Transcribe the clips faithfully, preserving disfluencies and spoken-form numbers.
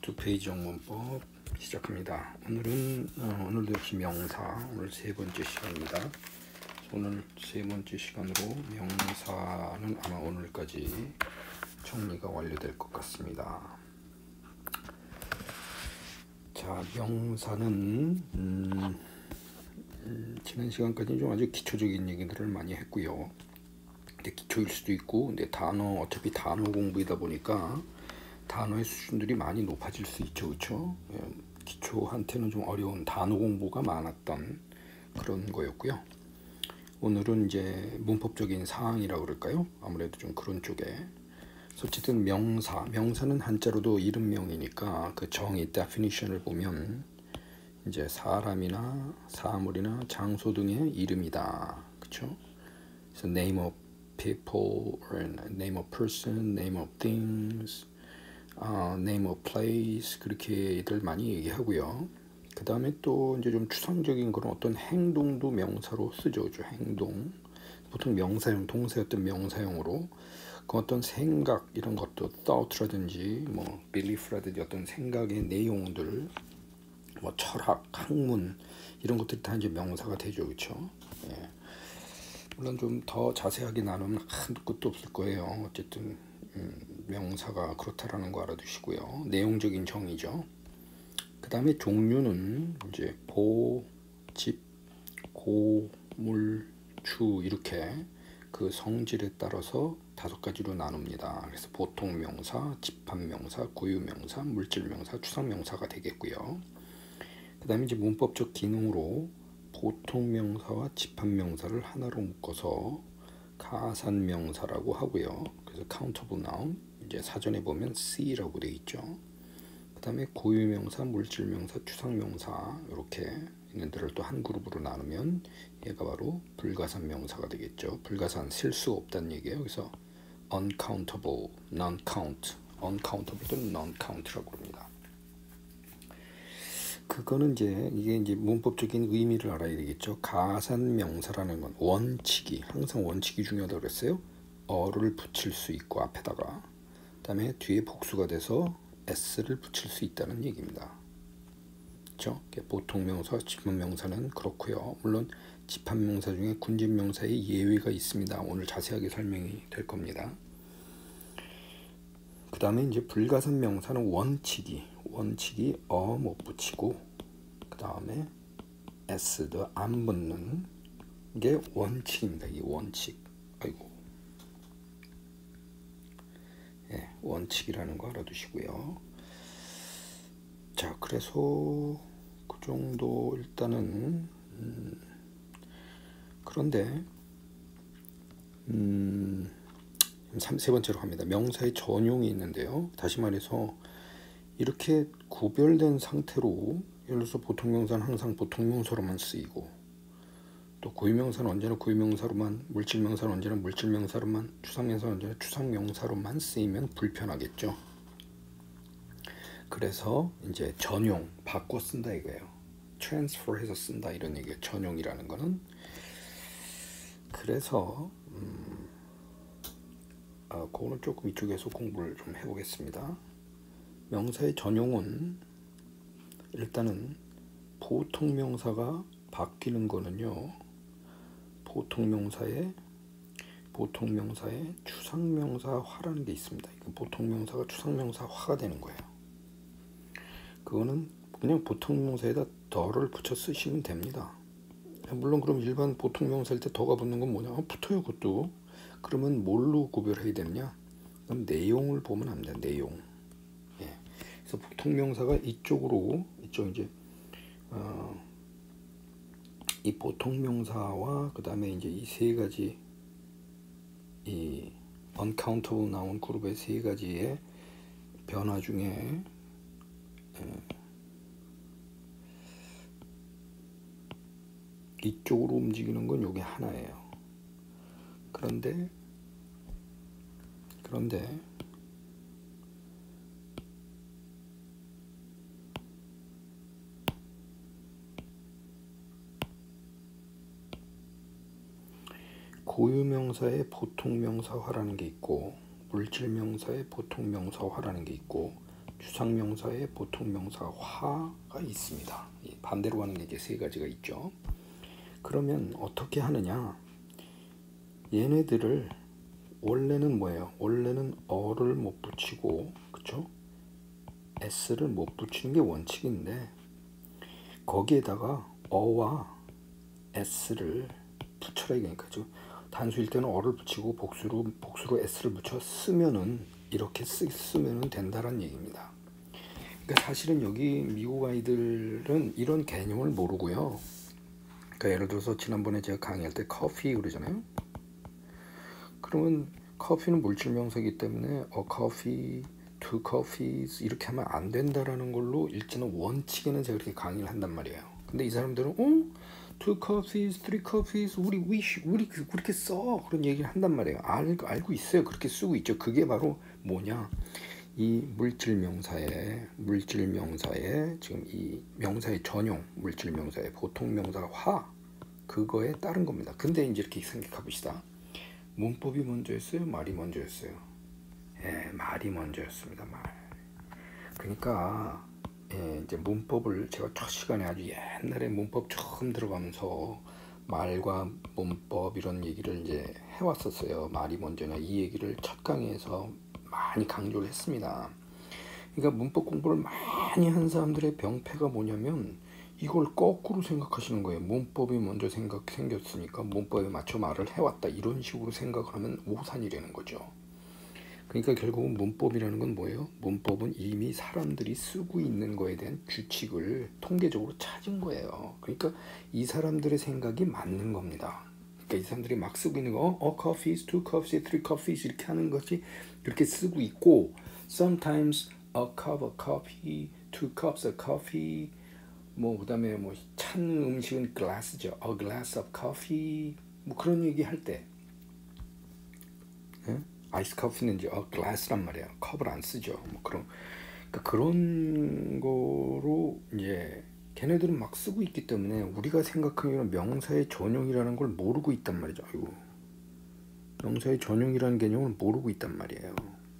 두 페이지 영문법 시작합니다. 오늘은 어, 오늘도 역시 명사, 오늘 세 번째 시간입니다. 오늘 세 번째 시간으로 명사는 아마 오늘까지 정리가 완료될 것 같습니다. 자, 명사는 음, 음, 지난 시간까지는 좀 아주 기초적인 얘기들을 많이 했고요. 근데 기초일 수도 있고, 근데 단어 어차피 단어 공부이다 보니까 단어의 수준들이 많이 높아질 수 있죠, 그렇죠? 기초한테는 좀 어려운 단어 공부가 많았던 그런 거였고요. 오늘은 이제 문법적인 사항이라고 그럴까요? 아무래도 좀 그런 쪽에. 어쨌든 명사, 명사는 한자로도 이름명이니까 그 정의 definition을 보면 이제 사람이나 사물이나 장소 등의 이름이다, 그렇죠? 그래서 name of people, or name of person, name of things. Uh, name of place 그렇게들 많이 얘기하고요. 그 다음에 또 이제 좀 추상적인 그런 어떤 행동도 명사로 쓰죠. 그렇죠? 행동 보통 명사형, 동사였던 명사형으로 그 어떤 생각 이런 것도 thought라든지 뭐 belief라든지 어떤 생각의 내용들, 뭐 철학, 학문 이런 것들이 다 이제 명사가 되죠, 그렇죠? 예. 물론 좀 더 자세하게 나누면 한도 끝도 없을 거예요. 어쨌든. 음, 명사가 그렇다라는 거 알아두시고요. 내용적인 정의죠. 그 다음에 종류는 이제 보, 집, 고, 물, 주 이렇게 그 성질에 따라서 다섯 가지로 나눕니다. 그래서 보통 명사, 집합 명사, 고유 명사, 물질 명사, 추상 명사가 되겠고요. 그 다음에 이제 문법적 기능으로 보통 명사와 집합 명사를 하나로 묶어서 가산 명사라고 하고요. 그래서 countable noun, 이제 사전에 보면 C라고 되어 있죠. 그 다음에 고유명사, 물질명사, 추상명사 이렇게 있는들을 또 한 그룹으로 나누면 얘가 바로 불가산 명사가 되겠죠. 불가산, 셀 수 없다는 얘기예요. 그래서 uncountable, non-count, uncountable 또는 non-count라고 합니다. 그거는 이제 이게 이제 문법적인 의미를 알아야 되겠죠. 가산 명사라는 건 원칙이, 항상 원칙이 중요하다고 그랬어요. 어를 붙일 수 있고 앞에다가, 그다음에 뒤에 복수가 돼서 s를 붙일 수 있다는 얘기입니다. 그렇죠? 보통 명사, 집합 명사는 그렇고요. 물론 집합 명사 중에 군집 명사의 예외가 있습니다. 오늘 자세하게 설명이 될 겁니다. 그 다음에 이제 불가산 명사는 원칙이 원칙이 어 못 붙이고 그 다음에 s도 안 붙는 게 원칙입니다. 이 원칙. 아이고. 예, 원칙이라는 거 알아두시고요. 자, 그래서 그 정도 일단은 음, 그런데 음, 세 번째로 갑니다. 명사의 전용이 있는데요. 다시 말해서 이렇게 구별된 상태로, 예를 들어서 보통명사는 항상 보통명사로만 쓰이고, 또 고유명사는 언제나 고유명사로만, 물질명사는 언제나 물질명사로만, 추상명사는 언제나 추상명사로만 쓰이면 불편하겠죠. 그래서 이제 전용, 바꿔 쓴다 이거예요. transfer해서 쓴다 이런 얘기예요. 전용이라는 거는. 그래서 음, 아, 그거는 조금 이쪽에서 공부를 좀 해보겠습니다. 명사의 전용은 일단은 보통 명사가 바뀌는 거는요, 보통 명사의 보통 명사의 추상 명사화라는 게 있습니다. 보통 명사가 추상 명사화가 되는 거예요. 그거는 그냥 보통 명사에다 더를 붙여 쓰시면 됩니다. 물론 그럼 일반 보통 명사일 때 더가 붙는 건 뭐냐? 아, 붙어요, 그것도. 그러면 뭘로 구별해야 되느냐? 그럼 내용을 보면 합니다. 내용. 예. 그래서 보통 명사가 이쪽으로, 이쪽 이제 어, 이 보통 명사와 그 다음에 이제 이 세 가지 이 uncountable 나온 그룹의 세 가지의 변화 중에 예, 이쪽으로 움직이는 건 요게 하나예요. 그런데 그런데 고유명사의 보통명사화라는 게 있고, 물질명사의 보통명사화라는 게 있고, 추상명사에 보통명사 화가 있습니다. 반대로 가는 게 이제 세 가지가 있죠. 그러면 어떻게 하느냐? 얘네들을 원래는 뭐예요? 원래는 어를 못 붙이고, 그쵸? s를 못 붙이는 게 원칙인데 거기에다가 어와 s를 붙여라 이거니까죠. 단수일 때는 어를 붙이고 복수로 복수로 s를 붙여 쓰면은 이렇게 쓰, 쓰면은 된다는 얘기입니다. 그러니까 사실은 여기 미국 아이들은 이런 개념을 모르고요. 그러니까 예를 들어서 지난번에 제가 강의할 때 커피 그러잖아요. 그러면 커피는 물질명사이기 때문에 a coffee, two coffees 이렇게 하면 안 된다라는 걸로 일단은 원칙에는 제가 그렇게 강의를 한단 말이에요. 근데 이 사람들은 어? two coffees, three coffees 우리 wish 우리 그렇게 써 그런 얘기를 한단 말이에요. 알, 알고 있어요. 그렇게 쓰고 있죠. 그게 바로 뭐냐? 이 물질명사의 물질명사의 지금 이 명사의 전용 물질명사의 보통명사 화 그거에 따른 겁니다. 근데 이제 이렇게 생각해 봅시다. 문법이 먼저였어요? 말이 먼저였어요? 예, 말이 먼저였습니다. 말. 그러니까 예, 이제 문법을 제가 첫 시간에 아주 옛날에 문법 처음 들어가면서 말과 문법 이런 얘기를 이제 해왔었어요. 말이 먼저냐 이 얘기를 첫 강의에서 많이 강조를 했습니다. 그러니까 문법 공부를 많이 한 사람들의 병폐가 뭐냐면 이걸 거꾸로 생각하시는 거예요. 문법이 먼저 생각 생겼으니까 문법에 맞춰 말을 해왔다 이런 식으로 생각을 하면 오산이라는 거죠. 그러니까 결국은 문법이라는 건 뭐예요? 문법은 이미 사람들이 쓰고 있는 거에 대한 규칙을 통계적으로 찾은 거예요. 그러니까 이 사람들의 생각이 맞는 겁니다. 그러니까 이 사람들이 막 쓰고 있는 거, 어, coffees, two coffees, three coffees 이렇게 하는 것이 그렇게 쓰고 있고, sometimes a cup of coffee, two cups of coffee, 뭐 그다음에 뭐 찬 음식은 glass죠, a glass of coffee, 뭐 그런 얘기 할 때. 예? 아이스 커피는 이제 어, 글라스란 말이에요. 컵을 안 쓰죠. 뭐 그런 그러니까 그런 거로 이제 걔네들은 막 쓰고 있기 때문에 우리가 생각하는 명사의 전용이라는 걸 모르고 있단 말이죠. 아이고. 명사의 전용이라는 개념을 모르고 있단 말이에요.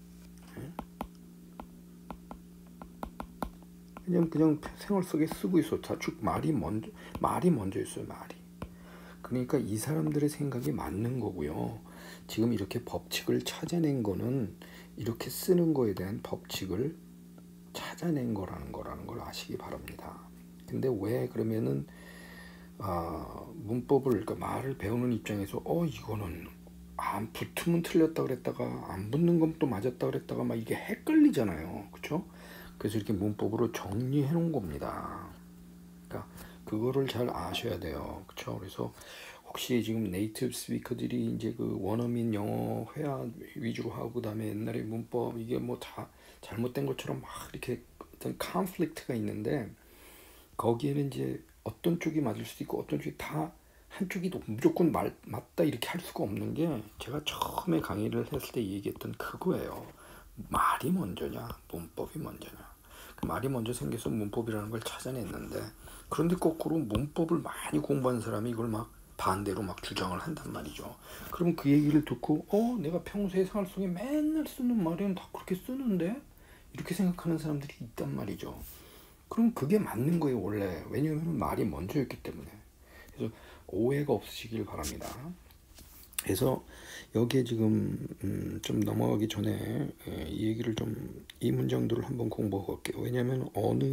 그냥 그냥 생활 속에 쓰고 있어. 자축 말이 먼저 말이 먼저 있어요. 말이. 그러니까 이 사람들의 생각이 맞는 거고요. 지금 이렇게 법칙을 찾아낸 거는 이렇게 쓰는 거에 대한 법칙을 찾아낸 거라는 거라는 걸 아시기 바랍니다. 근데 왜 그러면은 아, 문법을 그러니까 말을 배우는 입장에서 어 이거는 안 붙으면 틀렸다 그랬다가 안 붙는 건 또 맞았다 그랬다가 막 이게 헷갈리잖아요. 그렇죠? 그래서 이렇게 문법으로 정리해 놓은 겁니다. 그러니까 그거를 잘 아셔야 돼요. 그렇죠? 그래서 혹시 지금 네이티브 스피커들이 이제 그 원어민 영어 회화 위주로 하고 그다음에 옛날에 문법 이게 뭐 다 잘못된 것처럼 막 이렇게 어떤 컨플릭트가 있는데 거기에는 이제 어떤 쪽이 맞을 수도 있고 어떤 쪽이 다 한쪽이 무조건 말, 맞다 이렇게 할 수가 없는 게 제가 처음에 강의를 했을 때 얘기했던 그거예요. 말이 먼저냐 문법이 먼저냐. 그 말이 먼저 생겨서 문법이라는 걸 찾아냈는데 그런데 거꾸로 문법을 많이 공부한 사람이 이걸 막 반대로 막 주장을 한단 말이죠. 그러면 그 얘기를 듣고 어 내가 평소에 생활 속에 맨날 쓰는 말은 다 그렇게 쓰는데 이렇게 생각하는 사람들이 있단 말이죠. 그럼 그게 맞는 거예요 원래. 왜냐하면 말이 먼저였기 때문에. 그래서 오해가 없으시길 바랍니다. 그래서 여기에 지금 음, 좀 넘어가기 전에 예, 이 얘기를 좀 이 문장들을 한번 공부하고 갈게요. 왜냐하면 어느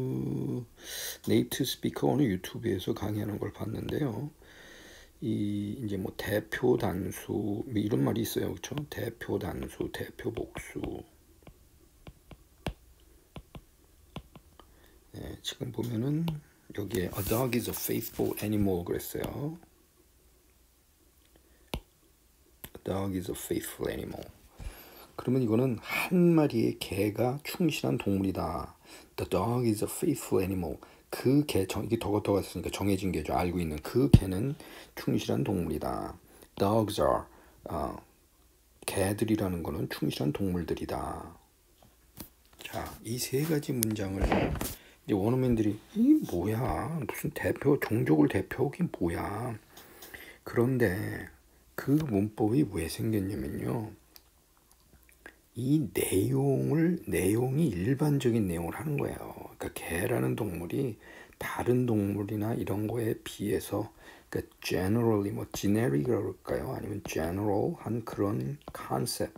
네이티브 스피커 어느 유튜브에서 강의하는 걸 봤는데요. 이 이제 뭐 대표 단수 뭐 이런 말이 있어요. 그렇죠? 대표 단수, 대표 복수. 네, 지금 보면은 여기에 A dog is a faithful animal 그랬어요. A dog is a faithful animal. 그러면 이거는 한 마리의 개가 충실한 동물이다. The dog is a faithful animal. 그 개, 이게 더가 더가 있으니까 정해진 개죠. 알고 있는 그 개는 충실한 동물이다. Dogs are 어, 개들이라는 거는 충실한 동물들이다. 자, 이 세 가지 문장을 이제 원어민들이 이 뭐야 무슨 대표 종족을 대표하기 뭐야. 그런데 그 문법이 왜 생겼냐면요. 이 내용을 내용이 일반적인 내용을 하는 거예요. 그러니까 개라는 동물이 다른 동물이나 이런 거에 비해서 그러니까 generally 뭐 generic이라고 할까요? 아니면 general한 그런 컨셉.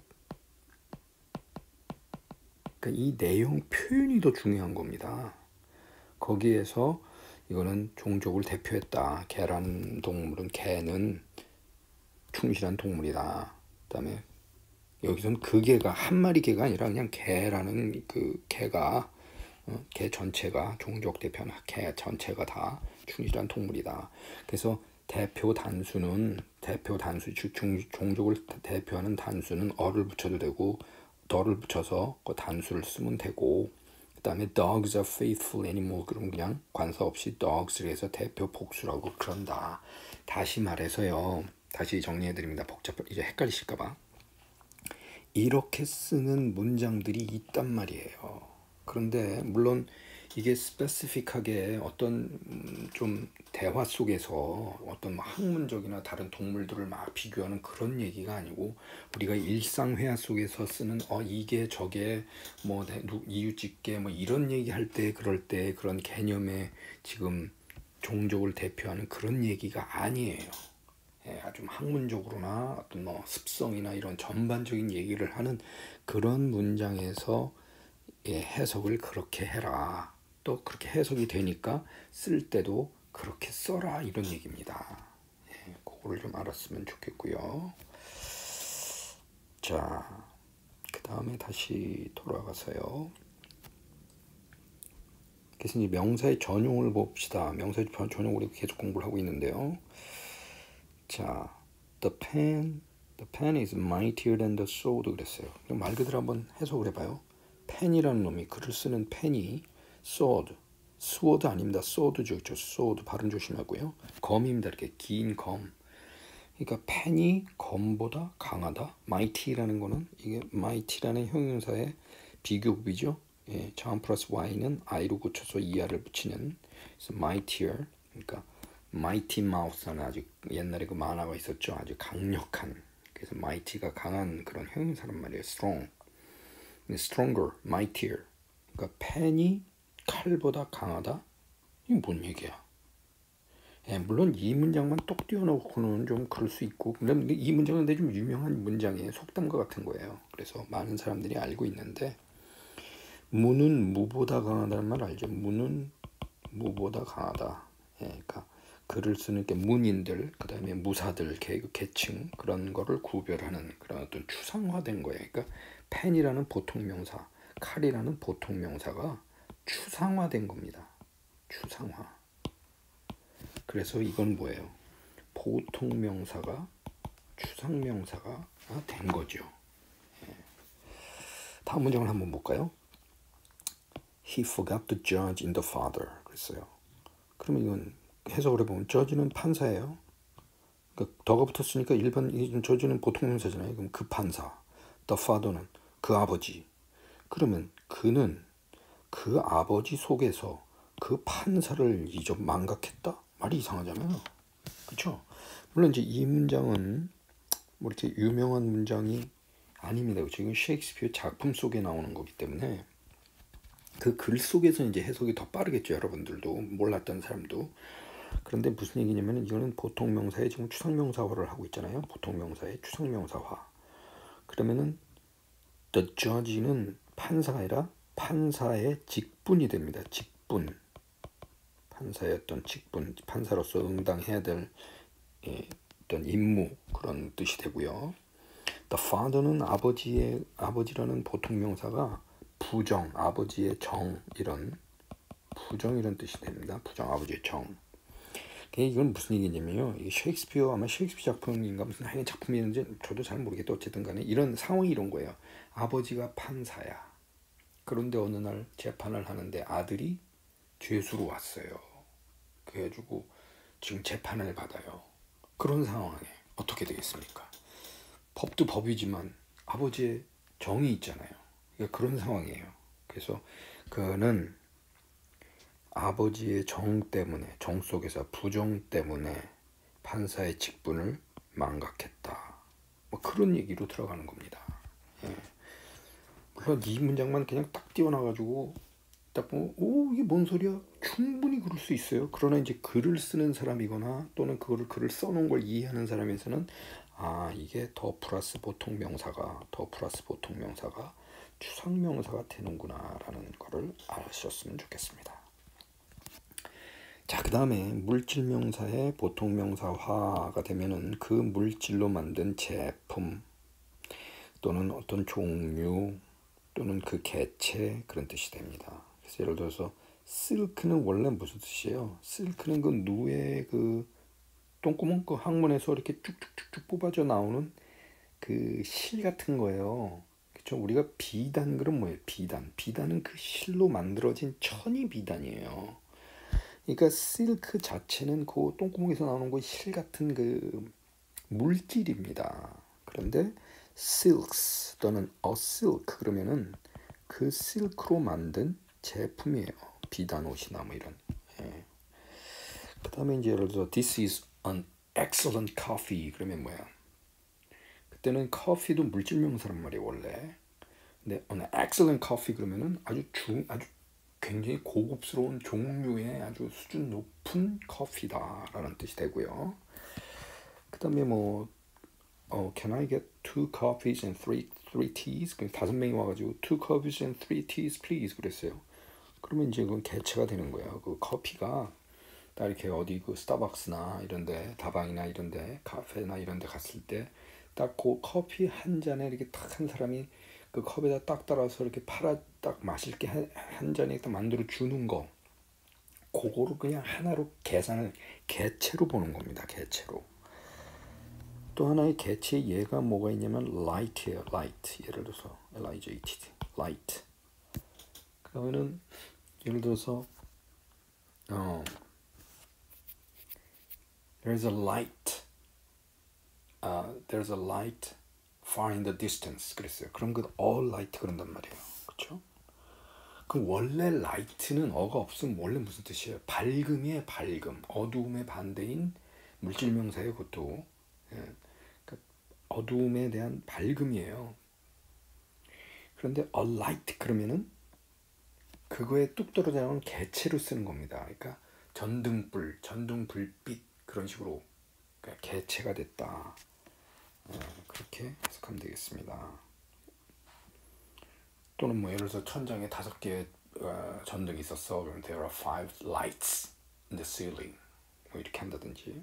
그러니까 이 내용 표현이 더 중요한 겁니다. 거기에서 이거는 종족을 대표했다. 개라는 동물은 개는 충실한 동물이다. 그다음에 여기서는 그 개가 한 마리 개가 아니라 그냥 개라는 그 개가 어, 개 전체가 종족 대표하는 개 전체가 다 충실한 동물이다. 그래서 대표 단수는 대표 단수 즉 종족을 대표하는 단수는 어를 붙여도 되고 더를 붙여서 그 단수를 쓰면 되고 그 다음에 dogs are faithful animal 그럼 그냥 관사 없이 dogs를 해서 대표 복수라고 그런다. 다시 말해서요. 다시 정리해드립니다. 복잡 이제 헷갈리실까봐. 이렇게 쓰는 문장들이 있단 말이에요. 그런데 물론 이게 스페시픽하게 어떤 좀 대화 속에서 어떤 학문적이나 다른 동물들을 막 비교하는 그런 얘기가 아니고 우리가 일상회화 속에서 쓰는 어 이게 저게 뭐 이웃집게 뭐 이런 얘기할 때 그럴 때 그런 개념의 지금 종족을 대표하는 그런 얘기가 아니에요. 예, 아주 학문적으로나 어떤 뭐 습성이나 이런 전반적인 얘기를 하는 그런 문장에서 예, 해석을 그렇게 해라. 또 그렇게 해석이 되니까 쓸 때도 그렇게 써라 이런 얘기입니다. 예, 그거를 좀 알았으면 좋겠고요. 자, 그 다음에 다시 돌아가서요. 그래서 이제 명사의 전용을 봅시다. 명사의 전용을 계속 공부를 하고 있는데요. 자, the pen, the pen is mightier than the sword 그랬어요. 말 그대로 한번 해석을 해봐요. 펜이라는 놈이 글을 쓰는 펜이 sword, sword 아닙니다. sword죠, 저 sword 발음 조심하고요. 검입니다. 이렇게 긴 검. 그러니까 펜이 검보다 강하다. mighty라는 거는 이게 mighty라는 형용사의 비교급이죠. 예, 점 플러스 y는 i로 고쳐서 er을 붙이는 그래서 mightier. 그러니까 mighty mouse라는 아주 옛날에 그 만화가 있었죠. 아주 강력한. 그래서 mighty가 강한 그런 형용사란 말이에요. strong. stronger, mightier. 그러니까 펜이 칼보다 강하다? 이게 뭔 얘기야? 예, 물론 이 문장만 똑 띄워놓고는 좀 그럴 수 있고 근데 이 문장은 근데 좀 유명한 문장이에요. 속담과 같은 거예요. 그래서 많은 사람들이 알고 있는데 무는 무보다 강하다는 말 알죠? 무는 무보다 강하다. 예, 그러니까 글을 쓰는 게 문인들, 그 다음에 무사들, 계, 계층 그런 거를 구별하는 그런 어떤 추상화된 거예요. 그러니까 펜이라는 보통 명사, 칼이라는 보통 명사가 추상화된 겁니다. 추상화. 그래서 이건 뭐예요? 보통 명사가 추상 명사가 된 거죠. 예. 다음 문장을 한번 볼까요? He forgot to judge in the father. 그랬어요. 그러면 이건 해석을 해보면 judge는 판사예요. 그러니까 더가 붙었으니까 일반 judge는 보통 명사잖아요. 그럼 그 판사. The father는 그 아버지. 그러면 그는 그 아버지 속에서 그 판사를 잊어 망각했다? 말이 이상하잖아요. 그렇죠? 물론 이제 이 문장은 뭐 이렇게 유명한 문장이 아닙니다. 지금 셰익스피어 작품 속에 나오는 거기 때문에 그 글 속에서 이제 해석이 더 빠르겠죠. 여러분들도 몰랐던 사람도. 그런데 무슨 얘기냐면 이거는 보통 명사의 지금 추상 명사화를 하고 있잖아요. 보통 명사의 추상 명사화. 그러면은 the judge는 판사가 아니라 판사의 직분이 됩니다. 직분. 판사의 어떤 직분, 판사로서 응당해야 될 예, 어떤 임무 그런 뜻이 되고요. The father는 아버지의 아버지라는 보통 명사가 부정, 아버지의 정 이런 부정 이런 뜻이 됩니다. 부정, 아버지의 정. 이건 무슨 얘기냐면요. 이게 셰익스피어 아마 셰익스피어 작품인가 무슨 하여간 작품이었는지 저도 잘 모르겠다. 어쨌든 간에 이런 상황이 이런 거예요. 아버지가 판사야. 그런데 어느 날 재판을 하는데 아들이 죄수로 왔어요. 그래가지고 지금 재판을 받아요. 그런 상황에 어떻게 되겠습니까? 법도 법이지만 아버지의 정이 있잖아요. 그러니까 그런 상황이에요. 그래서 그는 아버지의 정 때문에 정 속에서 부정 때문에 판사의 직분을 망각했다. 뭐 그런 얘기로 들어가는 겁니다. 예. 물론 이 문장만 그냥 딱 띄워놔가지고 딱 보면 오 이게 뭔 소리야? 충분히 그럴 수 있어요. 그러나 이제 글을 쓰는 사람이거나 또는 그거를 글을 써놓은 걸 이해하는 사람에서는 아 이게 더 플러스 보통 명사가 더 플러스 보통 명사가 추상 명사가 되는구나 라는 거를 아셨으면 좋겠습니다. 자, 그 다음에 물질 명사의 보통 명사화가 되면은 그 물질로 만든 제품 또는 어떤 종류 또는 그 개체 그런 뜻이 됩니다. 그래서 예를 들어서 실크는 원래 무슨 뜻이에요? 실크는 그 누에 그 똥구멍 그 항문에서 이렇게 쭉쭉쭉쭉 뽑아져 나오는 그 실 같은 거예요. 그렇죠? 우리가 비단 그럼 뭐예요? 비단. 비단은 그 실로 만들어진 천이 비단이에요. 그러니까 실크 자체는 그 똥구멍에서 나오는 그 실 같은 그 물질입니다. 그런데 silks 또는 a silk 그러면은 그 실크로 만든 제품이에요. 비단 옷이나 뭐 이런. 예. 그 다음에 이제 예를 들어서 this is an excellent coffee 그러면 뭐야? 그때는 커피도 물질 명사란 말이에요 원래. 근데 an excellent coffee 그러면은 아주 중 아주 굉장히 고급스러운 종류의 아주 수준 높은 커피다라는 뜻이 되고요. 그 다음에 뭐 어, can I get two coffees and three three teas? 그 다섯 명이 와가지고 two coffees and three teas, please 그랬어요. 그러면 이제 그건 개체가 되는 거예요. 그 커피가 딱 이렇게 어디 그 스타벅스나 이런데 다방이나 이런데 카페나 이런데 갔을 때 딱 그 커피 한 잔에 이렇게 딱 한 사람이 그 컵에다 딱 따라서 이렇게 팔아 딱 마실 게 한 한 잔에 딱 만들어 주는 거. 그거를 그냥 하나로 계산을 개체로 보는 겁니다. 개체로. 또 하나의 개체 예가 뭐가 있냐면 light예요. light. 예를 들어서 L I G H T. light. 그러면은 예를 들어서 어 there's a light. Uh, there's a light far in the distance. 그랬어요. 그럼 그 all light 그런단 말이에요. 그렇죠? 그 원래 light는 어가 없으면 원래 무슨 뜻이에요? 밝음이에요. 밝음. 어두움의 반대인 물질명사예요. 그것도. 예. 그러니까 어두움에 대한 밝음이에요. 그런데 a light 그러면은 그거에 뚝 떨어져 나오는 개체로 쓰는 겁니다. 그러니까 전등불, 전등불빛 그런 식으로 그러니까 개체가 됐다. 어, 그렇게 해석하면 되겠습니다. 또는 뭐 예를 들어서 천장에 다섯 개의 어, 전등이 있었어. 그럼 there are five lights in the ceiling. 뭐 이렇게 한다든지.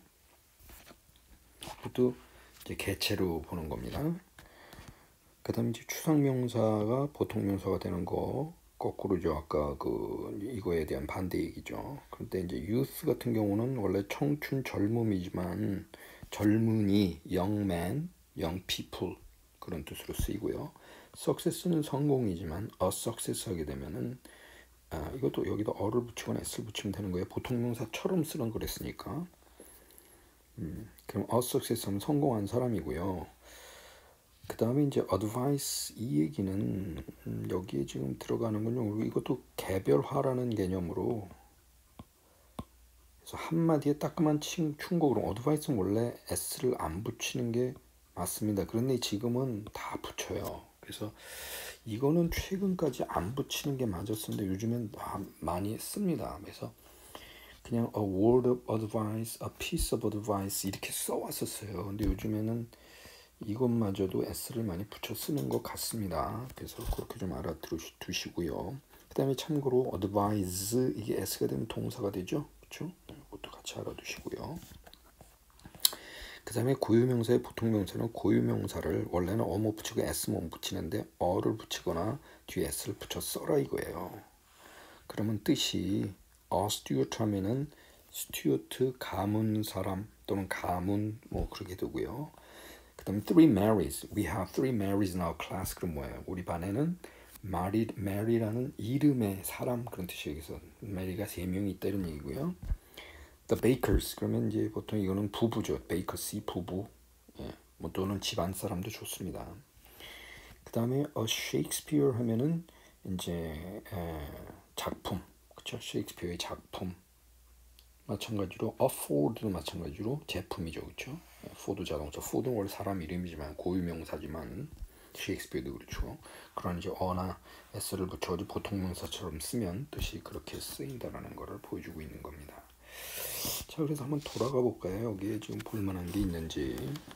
그것도 이제 개체로 보는 겁니다. 그다음에 이제 추상명사가 보통명사가 되는 거 거꾸로죠. 아까 그 이거에 대한 반대 얘기죠. 그런데 이제 youth 같은 경우는 원래 청춘 젊음이지만 젊은이, young man, young people 그런 뜻으로 쓰이고요. success는 성공이지만 a success 하게 되면은 아, 이것도 여기다 어를 붙이거나 s를 붙이면 되는 거예요. 보통명사처럼 쓰는 그랬으니까. 음, 그럼 a success 하면 성공한 사람이고요. 그 다음에 이제 advice 이 얘기는 음, 여기에 지금 들어가는군요. 이것도 개별화라는 개념으로 그래서 한마디에 따끔한 충고로 advice는 원래 s를 안 붙이는 게 맞습니다. 그런데 지금은 다 붙여요. 그래서 이거는 최근까지 안 붙이는 게 맞았었는데 요즘엔 많이 씁니다. 그래서 그냥 a word of advice, a piece of advice 이렇게 써왔었어요. 근데 요즘에는 이것마저도 s를 많이 붙여 쓰는 것 같습니다. 그래서 그렇게 좀 알아두시고요. 그 다음에 참고로 advise 이게 s가 되면 동사가 되죠. 그렇죠? 이것도 같이 알아두시고요. 그 다음에 고유명사의 보통명사는 고유명사를 원래는 어못 붙이고 s못 붙이는데 어를 붙이거나 뒤에 s를 붙여 써라 이거예요. 그러면 뜻이 a steward 하면은 스튜어트 가문 사람 또는 가문 뭐 그렇게 되고요. 그 다음에 three Marys. We have three Marys in our class. 그럼 뭐예요? 우리 반에는 Mary, Mary라는 이름의 사람 그런 뜻이에요. 그래서 Mary가 세 명이 있다 이런 얘기고요. The Bakers. 그러면 이제 보통 이거는 부부죠. Bakers 부부. 예. 뭐 또는 집안 사람도 좋습니다. 그 다음에 a Shakespeare 하면은 이제 에, 작품. 그렇죠? 셰익스피어의 작품. 마찬가지로 a Ford도 마찬가지로 제품이죠. 그렇죠? 포드 자동차. 포드는 원래 사람 이름이지만 고유명사지만 셰익스피어도 그렇죠. 그런 이제 어나 s를 붙여가지고 보통명사처럼 쓰면 뜻이 그렇게 쓰인다라는 것을 보여주고 있는 겁니다. 자, 그래서 한번 돌아가 볼까요? 여기에 지금 볼만한 게 있는지.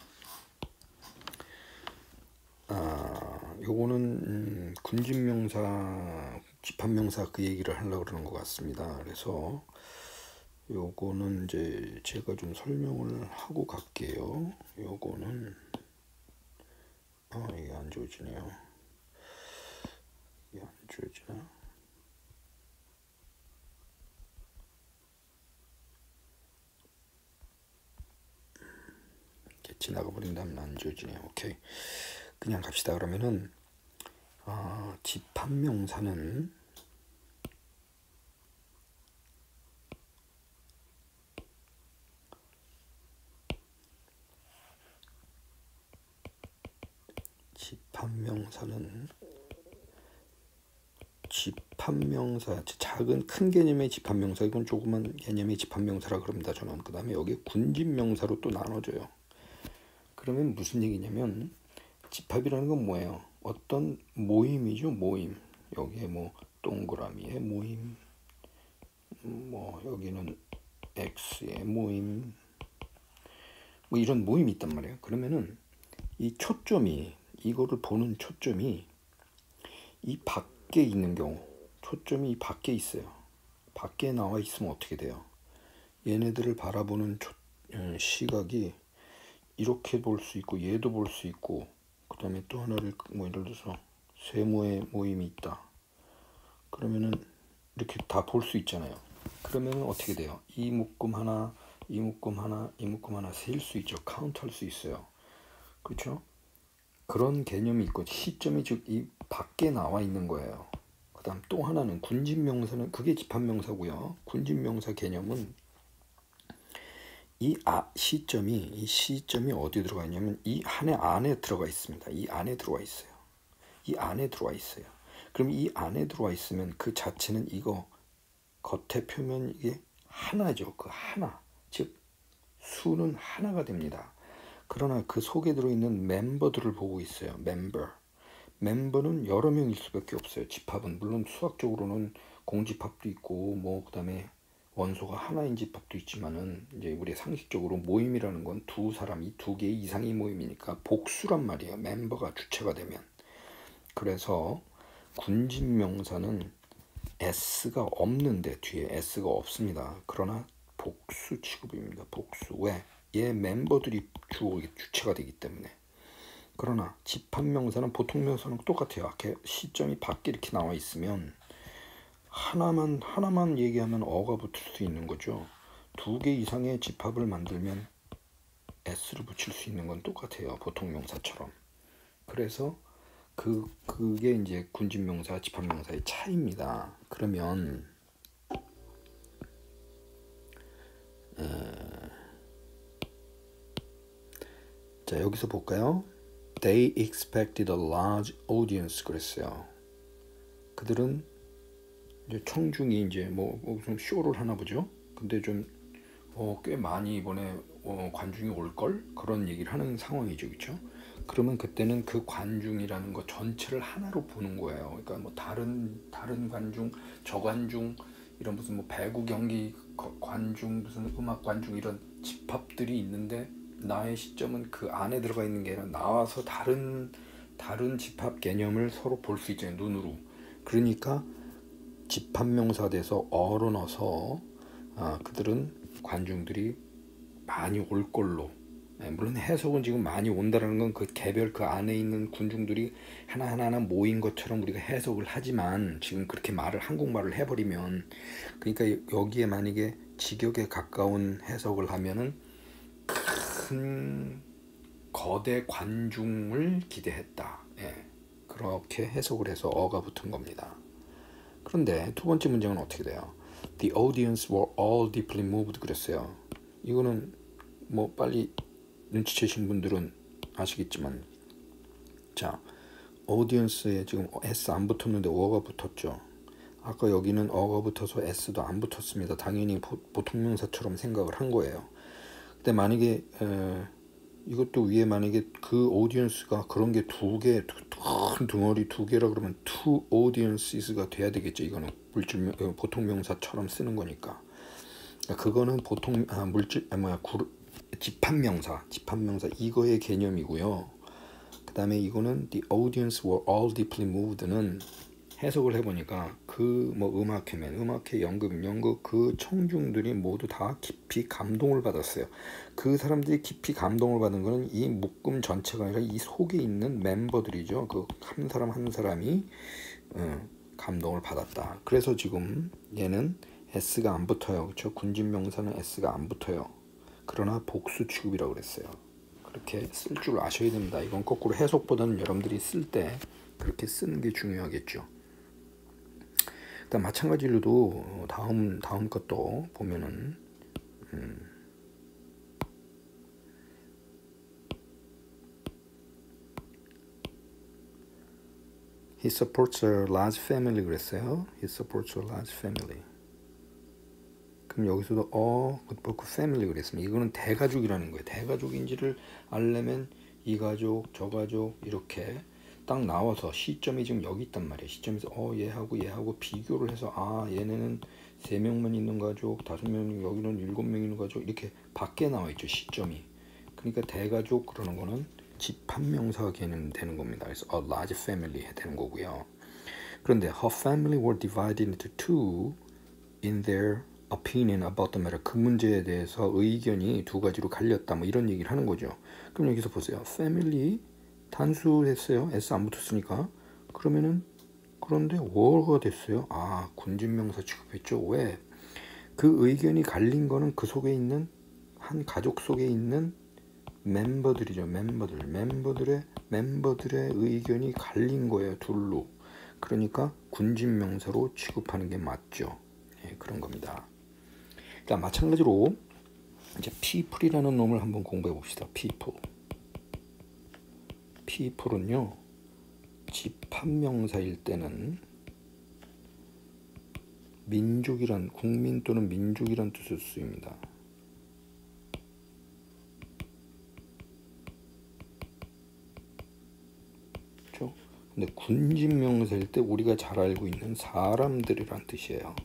아, 요거는 음, 군집명사, 집합명사 그 얘기를 하려고 그러는 것 같습니다. 그래서 요거는 이제 제가 좀 설명을 하고 갈게요. 요거는 아, 이게 안 좋아지네요. 이게 안 좋아지나? 이렇게 지나가 버린다면 안 좋아지네요. 오케이. 그냥 갑시다. 그러면은 아, 집합명사는 집합명사는 집합명사, 작은 큰 개념의 집합명사, 이건 조그만 개념의 집합명사라 그럽니다. 저는 그 다음에 여기 군집명사로 또 나눠져요. 그러면 무슨 얘기냐면 집합이라는 건 뭐예요? 어떤 모임이죠. 모임. 여기에 뭐 동그라미의 모임, 뭐 여기는 X의 모임, 뭐 이런 모임이 있단 말이에요. 그러면은 이 초점이, 이거를 보는 초점이 이 밖에 있는 경우, 초점이 이 밖에 있어요. 밖에 나와 있으면 어떻게 돼요? 얘네들을 바라보는 초, 시각이 이렇게 볼 수 있고 얘도 볼 수 있고, 그 다음에 또 하나를 뭐 예를 들어서 세모의 모임이 있다. 그러면은 이렇게 다 볼 수 있잖아요. 그러면은 어떻게 돼요? 이 묶음 하나, 이 묶음 하나, 이 묶음 하나 셀 수 있죠. 카운트할 수 있어요. 그렇죠? 그런 개념이 있고 시점이 즉 이 밖에 나와 있는 거예요. 그 다음 또 하나는 군집명사는 그게 집합명사고요. 군집명사 개념은 이 아, 시점이 이 시점이 어디에 들어가 있냐면 이 한해 안에 들어가 있습니다. 이 안에 들어와 있어요. 이 안에 들어와 있어요. 그럼 이 안에 들어와 있으면 그 자체는 이거 겉에 표면 이게 하나죠. 그 하나, 즉 수는 하나가 됩니다. 그러나 그 속에 들어있는 멤버들을 보고 있어요. 멤버. 멤버는 여러 명일 수밖에 없어요. 집합은 물론 수학적으로는 공집합도 있고 뭐 그다음에 원소가 하나인 집합도 있지만은 이제 우리 상식적으로 모임이라는 건 두 사람이 두 개 이상의 모임이니까 복수란 말이에요. 멤버가 주체가 되면. 그래서 군집명사는 s가 없는데 뒤에 s가 없습니다. 그러나 복수 취급입니다. 복수. 왜? 얘 멤버들이 주 주체가 되기 때문에. 그러나 집합명사는 보통명사는 똑같아요. 이렇게 시점이 밖에 이렇게 나와 있으면 하나만 하나만 얘기하면 어가 붙을 수 있는 거죠. 두 개 이상의 집합을 만들면 s를 붙일 수 있는 건 똑같아요. 보통명사처럼. 그래서 그 그게 이제 군집명사, 집합명사의 차이입니다. 그러면 에, 자 여기서 볼까요? They expected a large audience 그랬어요. 그들은 이제 청중이 이제 뭐 좀 쇼를 하나 보죠. 근데 좀 어, 꽤 많이 이번에 어, 관중이 올 걸 그런 얘기를 하는 상황이죠, 그렇죠? 그러면 그때는 그 관중이라는 것 전체를 하나로 보는 거예요. 그러니까 뭐 다른 다른 관중, 저관중 이런 무슨 뭐 배구 경기 관중, 무슨 음악 관중 이런 집합들이 있는데 나의 시점은 그 안에 들어가 있는 게 아니라 나와서 다른 다른 집합 개념을 서로 볼 수 있잖아요, 눈으로. 그러니까 집합명사 돼서 어로 넣어서 아, 그들은 관중들이 많이 올 걸로. 네, 물론 해석은 지금 많이 온다라는 건 그 개별 그 안에 있는 군중들이 하나하나 모인 것처럼 우리가 해석을 하지만 지금 그렇게 말을 한국말을 해버리면 그러니까 여기에 만약에 직역에 가까운 해석을 하면은 큰 거대 관중을 기대했다. 예, 그렇게 해석을 해서 어가 붙은 겁니다. 그런데 두 번째 문장은 어떻게 돼요? The audience were all deeply moved 그랬어요. 이거는 뭐 빨리 눈치채신 분들은 아시겠지만 자, audience에 지금 s 안 붙었는데 어가 붙었죠. 아까 여기는 어가 붙어서 s도 안 붙었습니다. 당연히 보통명사처럼 생각을 한 거예요. 근데 만약에 에, 이것도 위에 만약에 그 오디언스가 그런 게 두 개, 큰 덩어리 두 개라 그러면 two audiences가 돼야 되겠죠. 이거는 물질 보통 명사처럼 쓰는 거니까. 그거는 보통 아, 물질 아, 뭐야 구, 집합명사, 집합명사 이거의 개념이고요. 그 다음에 이거는 the audience were all deeply moved는 해석을 해보니까 그 뭐 음악회면 음악회, 연극, 연극 그 청중들이 모두 다 깊이 감동을 받았어요. 그 사람들이 깊이 감동을 받은 거는 이 묶음 전체가 아니라 이 속에 있는 멤버들이죠. 그 한 사람 한 사람이 어, 감동을 받았다. 그래서 지금 얘는 s가 안 붙어요. 그렇죠? 군집 명사는 s가 안 붙어요. 그러나 복수 취급이라고 그랬어요. 그렇게 쓸 줄 아셔야 됩니다. 이건 거꾸로 해석보다는 여러분들이 쓸 때 그렇게 쓰는 게 중요하겠죠. 일단 마찬가지로도 다음 다음 것도 보면은 음, He supports a large family 그랬어요. He supports a large family. 그럼 여기서도 어, 그 family 그랬습니다. 이거는 대가족이라는 거예요. 대가족인지를 알려면 이 가족, 저 가족 이렇게 딱 나와서 시점이 지금 여기 있단 말이에요. 시점에서 어 얘하고 얘하고 비교를 해서 아 얘네는 세 명만 있는 가족, 다섯 명 여기는 일곱 명 있는 가족 이렇게 밖에 나와 있죠. 시점이. 그러니까 대가족 그러는 거는 집합명사가 개념 되는 겁니다. 그래서 a large family 해야 되는 거고요. 그런데 her family were divided into two in their opinion about the matter. 그 문제에 대해서 의견이 두 가지로 갈렸다. 뭐 이런 얘기를 하는 거죠. 그럼 여기서 보세요. family 단수했어요. s 안 붙었으니까. 그러면은 그런데 were가 됐어요. 아, 군집명사 취급했죠. 왜? 그 의견이 갈린 거는 그 속에 있는 한 가족 속에 있는 멤버들이죠. 멤버들. 멤버들의 멤버들의 의견이 갈린 거예요. 둘로. 그러니까 군집명사로 취급하는 게 맞죠. 예, 그런 겁니다. 자, 마찬가지로 이제 people이라는 놈을 한번 공부해 봅시다. people. people은요. 집합명사일 때는 민족이란 국민 또는 민족이란 뜻을 쓰입니다. 그렇죠? 근데 군집명사일 때 우리가 잘 알고 있는 사람들이란 뜻이에요.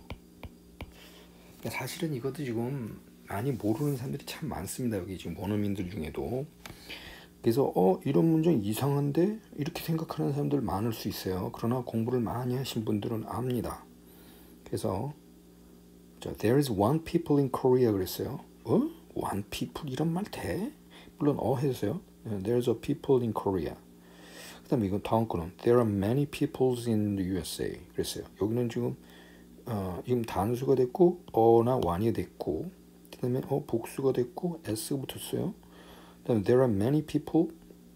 사실은 이것도 지금 많이 모르는 사람들이 참 많습니다. 여기 지금 원어민들 중에도. 그래서 어 이런 문장 이상한데 이렇게 생각하는 사람들 많을 수 있어요. 그러나 공부를 많이 하신 분들은 압니다. 그래서 자, there is one people in Korea 그랬어요. 어? one people 이런 말 돼? 물론 어 했어요. There is a people in Korea. 그 다음에 이건 다음 거는 there are many peoples in the 유에스에이 그랬어요. 여기는 지금 어, 지금 단수가 됐고 어나 one이 됐고 그 다음에 어 복수가 됐고 s가 붙었어요. 그 다음에 there are many people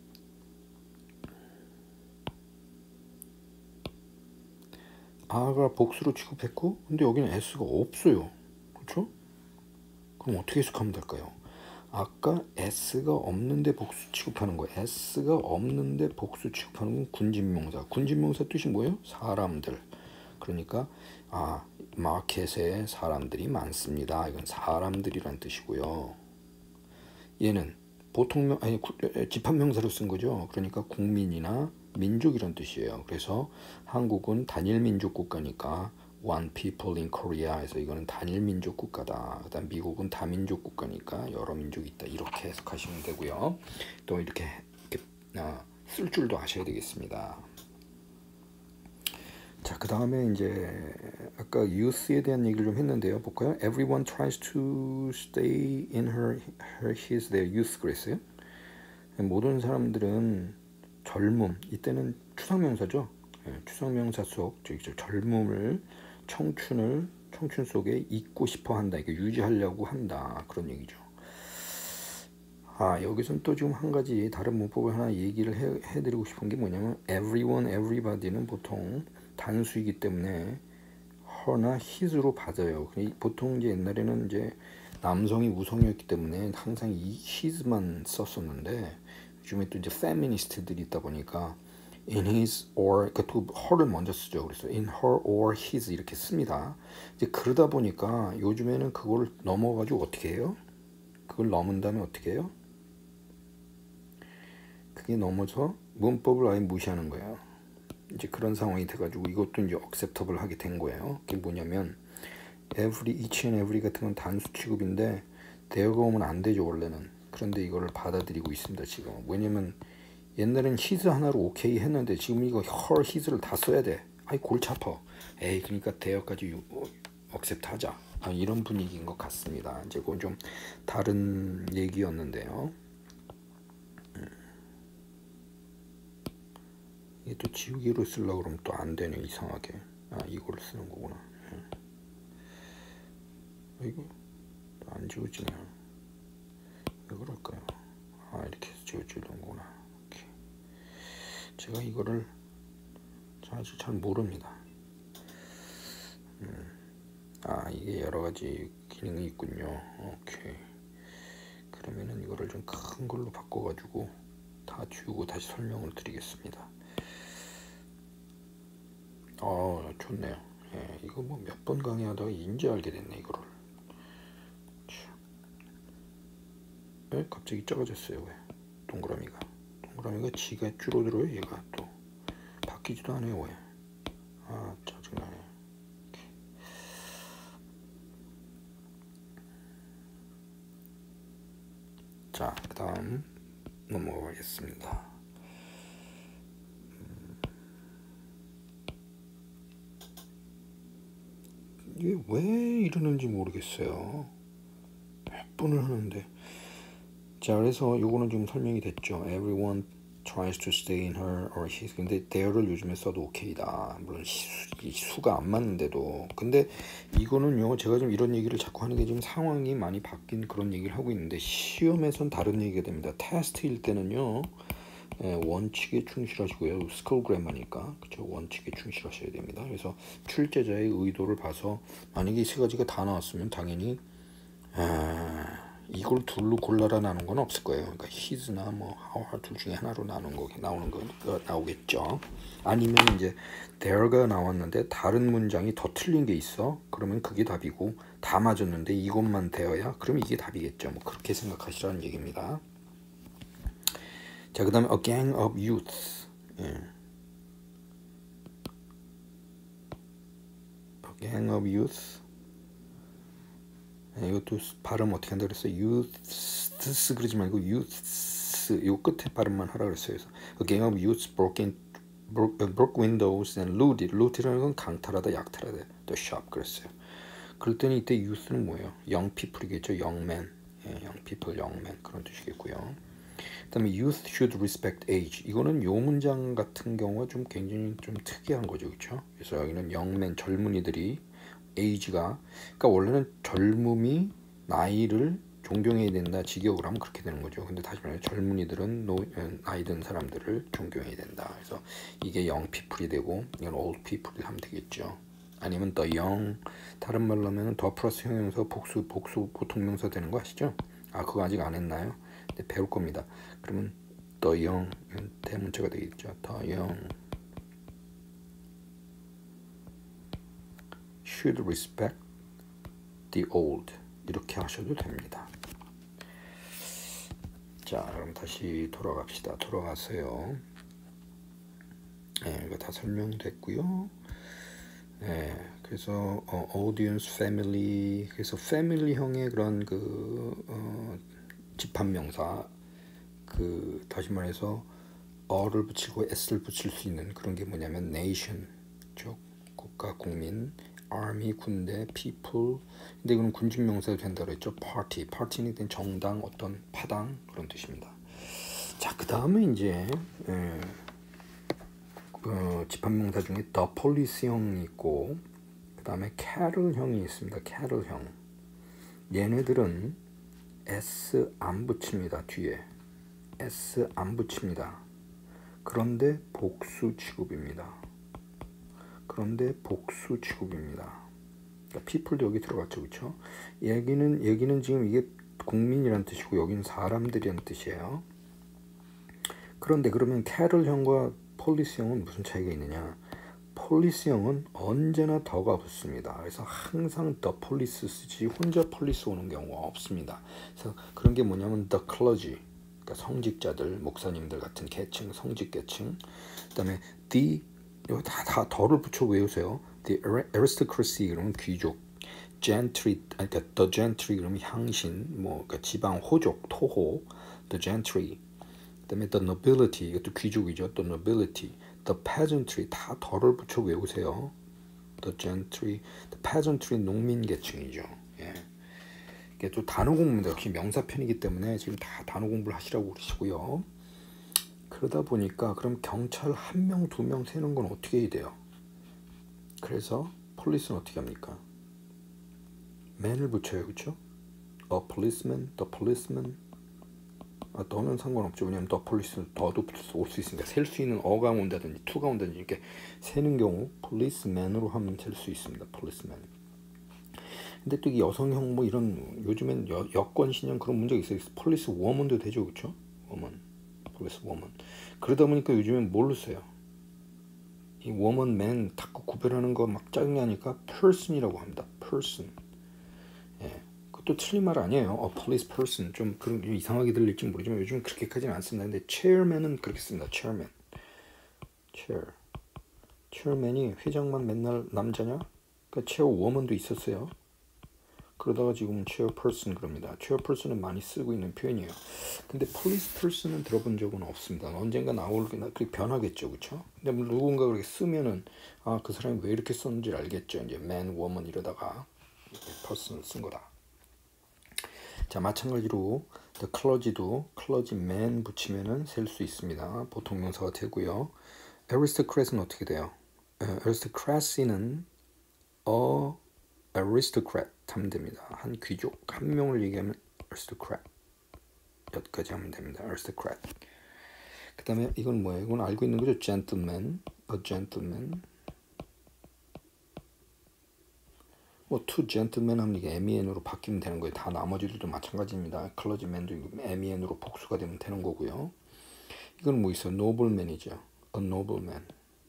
아가 복수로 취급했고 근데 여기는 s가 없어요. 그렇죠? 그럼 어떻게 해석하면 될까요? 아까 s가 없는데 복수 취급하는 거예요. s가 없는데 복수 취급하는 건 군집명사. 군집명사 뜻이 뭐예요? 사람들. 그러니까 아 마켓에 사람들이 많습니다. 이건 사람들이란 뜻이고요. 얘는 보통명 아니 집합명사로 쓴 거죠. 그러니까 국민이나 민족이란 뜻이에요. 그래서 한국은 단일 민족 국가니까 one people in Korea에서 이거는 단일 민족 국가다. 그다음 미국은 다민족 국가니까 여러 민족이 있다. 이렇게 해석하시면 되고요. 또 이렇게, 이렇게 아, 쓸 줄도 아셔야 되겠습니다. 자, 그 다음에 이제 아까 youth에 대한 얘기를 좀 했는데요. 볼까요? Everyone tries to stay in her, her, his, their youth 그랬어요. 모든 사람들은 젊음, 이때는 추상명사죠. 추상명사 속 젊음을, 청춘을 청춘 속에 있고 싶어 한다. 이게 유지하려고 한다. 그런 얘기죠. 아, 여기서는 또 지금 한 가지 다른 문법을 하나 얘기를 해, 해드리고 싶은 게 뭐냐면 everyone, everybody는 보통 단수이기 때문에 her나 his로 받아요. 보통 이제 옛날에는 이제 남성이 우성이었기 때문에 항상 이 his만 썼었는데 요즘에 또 이제 feminist들이 있다 보니까 in his or 그러니까 또 her를 먼저 쓰죠. 그래서 in her or his 이렇게 씁니다. 이제 그러다 보니까 요즘에는 그걸 넘어가지고 어떻게 해요? 그걸 넘은 다음에 어떻게 해요? 그게 넘어서 문법을 아예 무시하는 거예요. 이제 그런 상황이 돼가지고 이것도 이제 acceptable 하게 된 거예요. 그게 뭐냐면 every, each and every 같은 건 단수 취급인데 there가 오면 안 되죠 원래는. 그런데 이거를 받아들이고 있습니다 지금. 왜냐면 옛날엔 his 하나로 오케이 했는데 지금 이거 her, his를 다 써야 돼. 아이 골치 아파. 에이 그러니까 there까지 accept 하자. 아, 이런 분위기인 것 같습니다. 이제 그건 좀 다른 얘기였는데요. 이게 또 지우개로 쓰려고 그러면 또 안 되네 이상하게. 아 이거를 쓰는 거구나. 이거 안 지워지네요. 왜 그럴까요? 아 이렇게 해서 지워지는 거구나. 이렇게. 제가 이거를 사실 잘 모릅니다. 음. 아 이게 여러가지 기능이 있군요. 오케이. 그러면은 이거를 좀 큰 걸로 바꿔가지고 다 지우고 다시 설명을 드리겠습니다. 어 좋네요. 예, 이거 뭐 몇 번 강의하다가 인지 알게 됐네 이거를. 왜 갑자기 작아졌어요? 왜? 동그라미가 동그라미가 지가 줄어들어요. 얘가 또 바뀌지도 않아요. 왜? 아 짜증나네. 자, 그 다음 넘어가겠습니다. 음, 이게 왜 이러는지 모르겠어요. 몇 번을 하는데. 자, 그래서 요거는 좀 설명이 됐죠. Everyone tries to stay in her or his. 근데 there를 요즘에 써도 오케이다. 물론 수, 이 수가 안 맞는데도. 근데 이거는요, 제가 좀 이런 얘기를 자꾸 하는 게 지금 상황이 많이 바뀐 그런 얘기를 하고 있는데 시험에선 다른 얘기가 됩니다. 테스트일 때는요, 예, 원칙에 충실하시고요. 스쿨 그래머니까 그렇죠. 원칙에 충실하셔야 됩니다. 그래서 출제자의 의도를 봐서 만약에 이 세 가지가 다 나왔으면 당연히 아, 이걸 둘로 골라라 나눈 건 없을 거예요. 그러니까 his나 뭐 how 둘 중에 하나로 나눈 거 나오는 거 나오겠죠. 아니면 이제 there가 나왔는데 다른 문장이 더 틀린 게 있어. 그러면 그게 답이고 다 맞았는데 이것만 there야. 그럼 이게 답이겠죠. 뭐 그렇게 생각하시라는 얘기입니다. 자, 그다음에 a gang of youths. 예. a gang of youths. 예, 이것도 발음 어떻게 한다 그랬어요? youths 그러지 말고 youths. 요 끝에 발음만 하라 그랬어요. 그래서 a gang of youths broke in broke, broke windows and looted. looted라는 건 강탈하다, 약탈하다. the shop 그랬어요. 그럴 때는 이때 youth는 뭐예요? young people이겠죠. young men. 예, young people, young men 그런 뜻이겠고요. 그다음에 youth should respect age. 이거는 요 문장 같은 경우가 좀 굉장히 좀 특이한 거죠, 그렇죠? 그래서 여기는 young men 젊은이들이 age가 그러니까 원래는 젊음이 나이를 존경해야 된다 직역을 하면 그렇게 되는 거죠. 근데 다시 말해 젊은이들은 노, 나이 든 사람들을 존경해야 된다. 그래서 이게 young people이 되고 이건 old people이 하면 되겠죠. 아니면 the young 다른 말로 하면 더 플러스 형용사 복수 복수 보통명사 되는 거 아시죠? 아 그거 아직 안 했나요? 네, 배울 겁니다. 그러면 the young 대문자가 되겠죠. the young should respect the old 이렇게 하셔도 됩니다. 자, 그럼 다시 돌아갑시다. 돌아가세요. 네, 이거 다 설명됐고요. 네, 그래서 어, audience, family, 그래서 family형의 그런 그 어, 집합명사, 그 다시 말해서 어를 붙이고 s를 붙일 수 있는 그런 게 뭐냐면 nation, 즉 국가, 국민, army, 군대, people. 근데 이거는 군직명사도 된다고 했죠. party, party는 정당, 어떤 파당 그런 뜻입니다. 자, 그 다음에 이제 예, 그 집합명사 중에 the police형이 있고 그 다음에 cattle형이 있습니다. cattle형. 얘네들은 s 안 붙입니다. 뒤에 s 안 붙입니다. 그런데 복수 취급입니다. 그런데 복수 취급입니다. 그러니까 people도 여기 들어갔죠, 그렇죠? 여기는 여기는 지금 이게 국민이란 뜻이고 여기는 사람들이란 뜻이에요. 그런데 그러면 cattle형과 police형은 무슨 차이가 있느냐? police형은 언제나 더가 붙습니다. 그래서 항상 the police 쓰지 혼자 police 오는 경우가 없습니다. 그래서 그런 게 뭐냐면 the clergy, 그러니까 그러니까 성직자들, 목사님들 같은 계층, 성직 계층. 그다음에 the 이거 다, 다 덜을 붙여 외우세요. the aristocracy 그러면 귀족, gentry 그러니까 the gentry 그러면 향신, 뭐 그러니까 지방 호족, 토호, the gentry. 그다음에 the nobility 이것도 귀족이죠. the nobility, the peasantry 다 덜을 붙여 외우세요. the gentry, the peasantry 농민 계층이죠. 예. 이게 또 단어 공부입니다. 역시 명사편이기 때문에 지금 다 단어 공부를 하시라고 그러시고요. 그러다 보니까 그럼 경찰 한 명, 두 명 세는 건 어떻게 해야 돼요? 그래서 폴리스는 어떻게 합니까? man을 붙여요, 그렇죠? A policeman, the policeman. 아, 더는 상관없죠. 왜냐면 the police는 더도 올 수 있으니까 셀 수 있는 어가 온다든지 to가 온다든지 이렇게 세는 경우 policeman으로 하면 셀 수 있습니다. policeman. 근데 또 여성형 뭐 이런 요즘엔 여, 여권 신형 그런 문제가 있어요. police woman도 되죠, 그렇죠? woman, police woman. 그러다 보니까 요즘엔 뭘로 써요? 이 woman, man 자꾸 구별하는 거 막 짜증 나니까 person이라고 합니다. person. 예, 그것도 틀린 말 아니에요. A police person 좀 그런 좀 이상하게 들릴지 모르지만 요즘 그렇게까지는 안 씁니다. 근데 chairman은 그렇게 씁니다. chairman, chair, chairman이 회장만 맨날 남자냐? 그러니까 chairwoman도 있었어요. 그러다가 지금은 chairperson 그럽니다. chairperson은 많이 쓰고 있는 표현이에요. 근데 police person은 들어본 적은 없습니다. 언젠가 나올게나 그게 변하겠죠, 그렇죠? 근데 누군가 그렇게 쓰면은 아, 그 사람이 왜 이렇게 썼는지 알겠죠. 이제 man, woman 이러다가 person을 쓴 거다. 자, 마찬가지로 the clergy도 clergyman 붙이면은 셀 수 있습니다. 보통 명사가 되고요. aristocrat은 어떻게 돼요? aristocracy는 a aristocrat 하면 됩니다. 한 귀족 한 명을 얘기하면 aristocrat 여기까지 하면 됩니다. aristocrat. 그 다음에 이건 뭐예요? 이건 알고 있는 거죠. gentleman, a gentleman. 뭐 to gentleman 하면 이게 men으로 바뀌면 되는 거예요. 다 나머지들도 마찬가지입니다. clergyman도 men으로 복수가 되면 되는 거고요. 이건 뭐 있어요? nobleman이죠. a nobleman.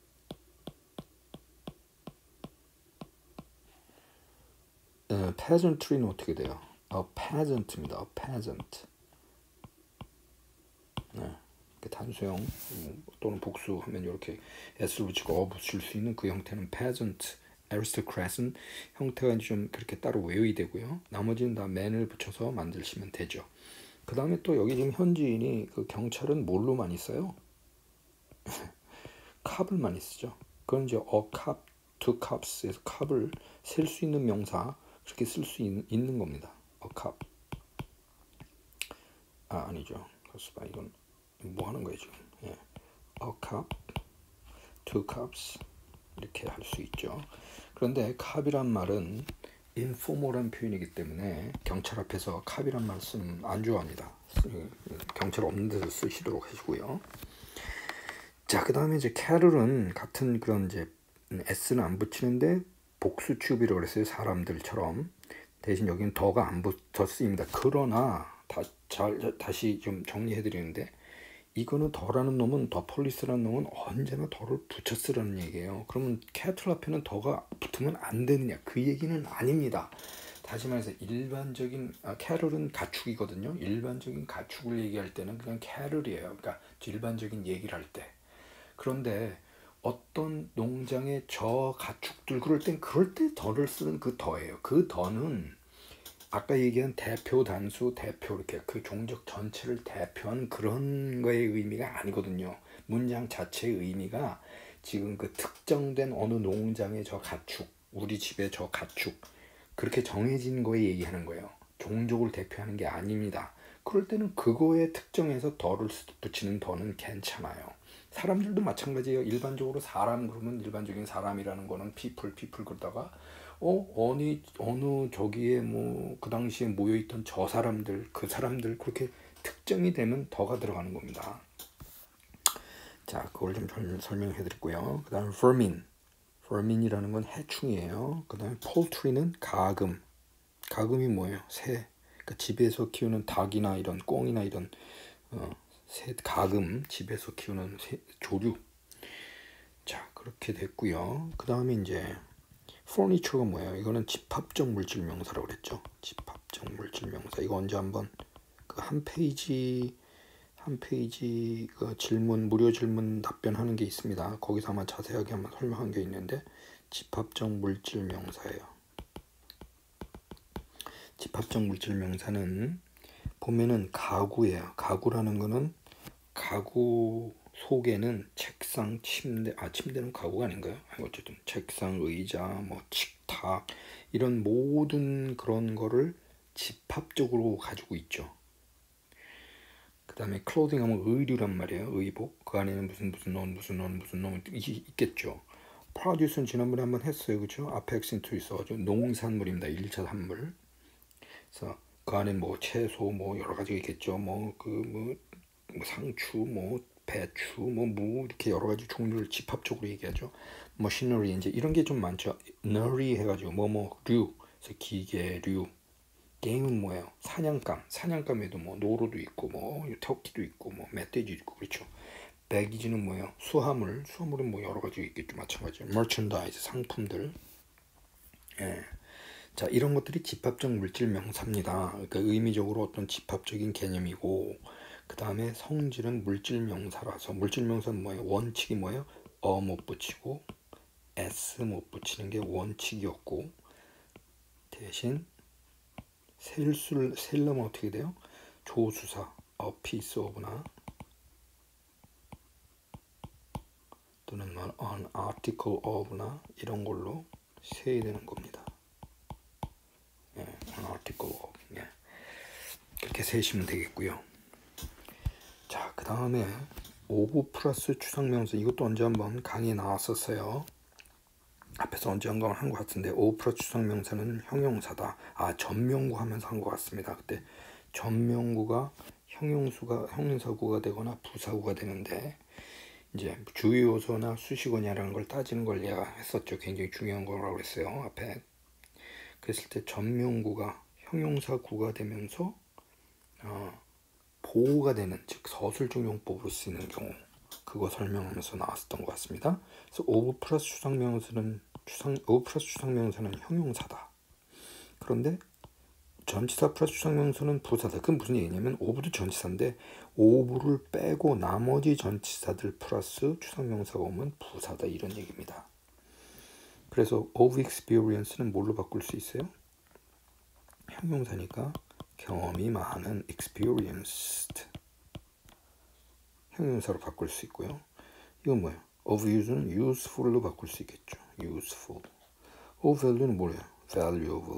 어, peasantry는 어떻게 돼요? A peasant입니다. A peasant. 네, 단수형 또는 복수하면 이렇게 s를 붙이고 어 붙일 수 있는 그 형태는 peasant. aristocrat은 형태가 좀 그렇게 따로 외워야 되고요. 나머지는 다 man을 붙여서 만드시면 되죠. 그 다음에 또 여기 지금 현지인이 그 경찰은 뭘로 많이 써요? 캅을 많이 쓰죠. 그건 이제 a cop, two cops에서 캅을 셀 수 있는 명사 그렇게 쓸 수 있는 겁니다. a cop. 아, 아니죠. 그렇습니다. 이건 뭐 하는 거예요 지금? 예. a cop, two cops 이렇게 할 수 있죠. 그런데 cop이란 말은 informal한 표현이기 때문에 경찰 앞에서 cop이란 말 쓰면 안 좋아합니다. 경찰 없는 데서 쓰시도록 하시고요. 자, 그 다음에 이제 carol은 같은 그런 이제 s는 안 붙이는데 복수 취급이라고 그랬어요. 사람들처럼. 대신 여기는 더가 안 붙어 쓰입니다. 그러나 다, 잘, 다시 좀 정리해 드리는데 이거는 더라는 놈은 더 폴리스라는 놈은 언제나 더를 붙여 쓰라는 얘기예요. 그러면 캐틀 앞에는 더가 붙으면 안 되느냐 그 얘기는 아닙니다. 다시 말해서 일반적인 아, 캐럴은 가축이거든요. 일반적인 가축을 얘기할 때는 그냥 캐럴이에요. 그러니까 일반적인 얘기를 할 때. 그런데 어떤 농장의 저 가축들 그럴 땐 그럴 때 더를 쓰는 그 더예요. 그 더는 아까 얘기한 대표 단수 대표 이렇게 그 종족 전체를 대표한 그런 거의 의미가 아니거든요. 문장 자체의 의미가 지금 그 특정된 어느 농장의 저 가축 우리 집의 저 가축 그렇게 정해진 거에 얘기하는 거예요. 종족을 대표하는 게 아닙니다. 그럴 때는 그거에 특정해서 더를 붙이는 더는 괜찮아요. 사람들도 마찬가지예요. 일반적으로 사람 그러면 일반적인 사람이라는 거는 people, people 그러다가 어 어느 어느 저기에 뭐 그 당시에 모여 있던 저 사람들 그 사람들 그렇게 특정이 되면 더가 들어가는 겁니다. 자, 그걸 좀 설명해 드렸고요. 그다음 vermin, vermin이라는 건 해충이에요. 그다음에 poultry는 가금, 가금이 뭐예요? 새. 그러니까 집에서 키우는 닭이나 이런 꽁이나 이런 어, 새 가금 집에서 키우는 새, 조류. 자, 그렇게 됐고요. 그 다음에 이제 furniture가 뭐예요? 이거는 집합적 물질 명사라고 그랬죠. 집합적 물질 명사. 이거 언제 한번 그 한 페이지 한 페이지 그 질문, 무료 질문 답변하는 게 있습니다. 거기서 아마 자세하게 한번 설명한 게 있는데 집합적 물질 명사예요. 집합적 물질 명사는 보면은 가구예요. 가구라는 거는 가구 속에는 책상, 침대, 아 침대는 가구가 아닌가요? 어쨌든 책상, 의자, 뭐 식탁 이런 모든 그런 거를 집합적으로 가지고 있죠. 그 다음에 클로징 하면 의류란 말이에요. 의복. 그 안에는 무슨 무슨 옷, 무슨 옷, 무슨 옷 있겠죠. 프로듀스는 지난번에 한번 했어요. 그죠? 앞에 액센트 있어가지고 농산물입니다. 일 차 산물. 그래서 그 안에 뭐 채소 뭐 여러 가지가 있겠죠. 뭐 그 뭐 뭐 상추 뭐 배추 뭐 무 이렇게 여러 가지 종류를 집합적으로 얘기하죠. 머시너리 이제 이런 게 좀 많죠. 너리 해가지고 뭐뭐류 그래서 기계류. 게임은 뭐예요? 사냥감. 사냥감에도 뭐 노루도 있고 뭐 토끼도 있고 뭐 멧돼지도 있고 그렇죠. 배기지는 뭐예요? 수화물. 수화물은 뭐 여러 가지 있겠죠. 마찬가지로. 머천다이즈 상품들. 예. 자, 이런 것들이 집합적 물질 명사입니다. 그러니까 의미적으로 어떤 집합적인 개념이고 그 다음에 성질은 물질 명사라서 물질 명사는 뭐예요? 원칙이 뭐예요? 어 못 붙이고 s 못 붙이는 게 원칙이었고 대신 셀술 셀러면 어떻게 돼요? 조수사 a piece of나 또는 an article of나 이런 걸로 세야 되는 겁니다. 예, an article of. 예. 그렇게 세시면 되겠고요. 자, 그 다음에 of 플러스 추상명사 이것도 언제 한번 강의에 나왔었어요. 앞에서 언제 한번 한 것 같은데 of 플러스 추상명사는 형용사다. 아, 전명구 하면서 한 것 같습니다. 그때 전명구가 형용수가 형용사구가 되거나 부사구가 되는데 이제 주요 요소나 수식어냐라는 걸 따지는 걸 얘가 했었죠. 굉장히 중요한 거라고 그랬어요. 앞에 그랬을 때 전명구가 형용사구가 되면서 어, 보호가 되는 즉 서술적 용법으로 쓰이는 경우 그거 설명하면서 나왔었던 것 같습니다. 그래서 of 플러스 추상명사는 추상 of 플러스 추상명사는 형용사다. 그런데 전치사 플러스 추상명사는 부사다. 그건 무슨 얘기냐면 of도 전치사인데 of를 빼고 나머지 전치사들 플러스 추상명사가 오면 부사다 이런 얘기입니다. 그래서 of experience는 뭘로 바꿀 수 있어요? 형용사니까 경험이 많은 experienced 형용사로 바꿀 수 있고요. 이건 뭐예요? of use는 useful로 바꿀 수 있겠죠. useful. of value는 뭐예요? valuable.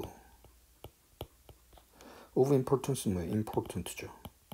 of importance는 뭐예요? important죠.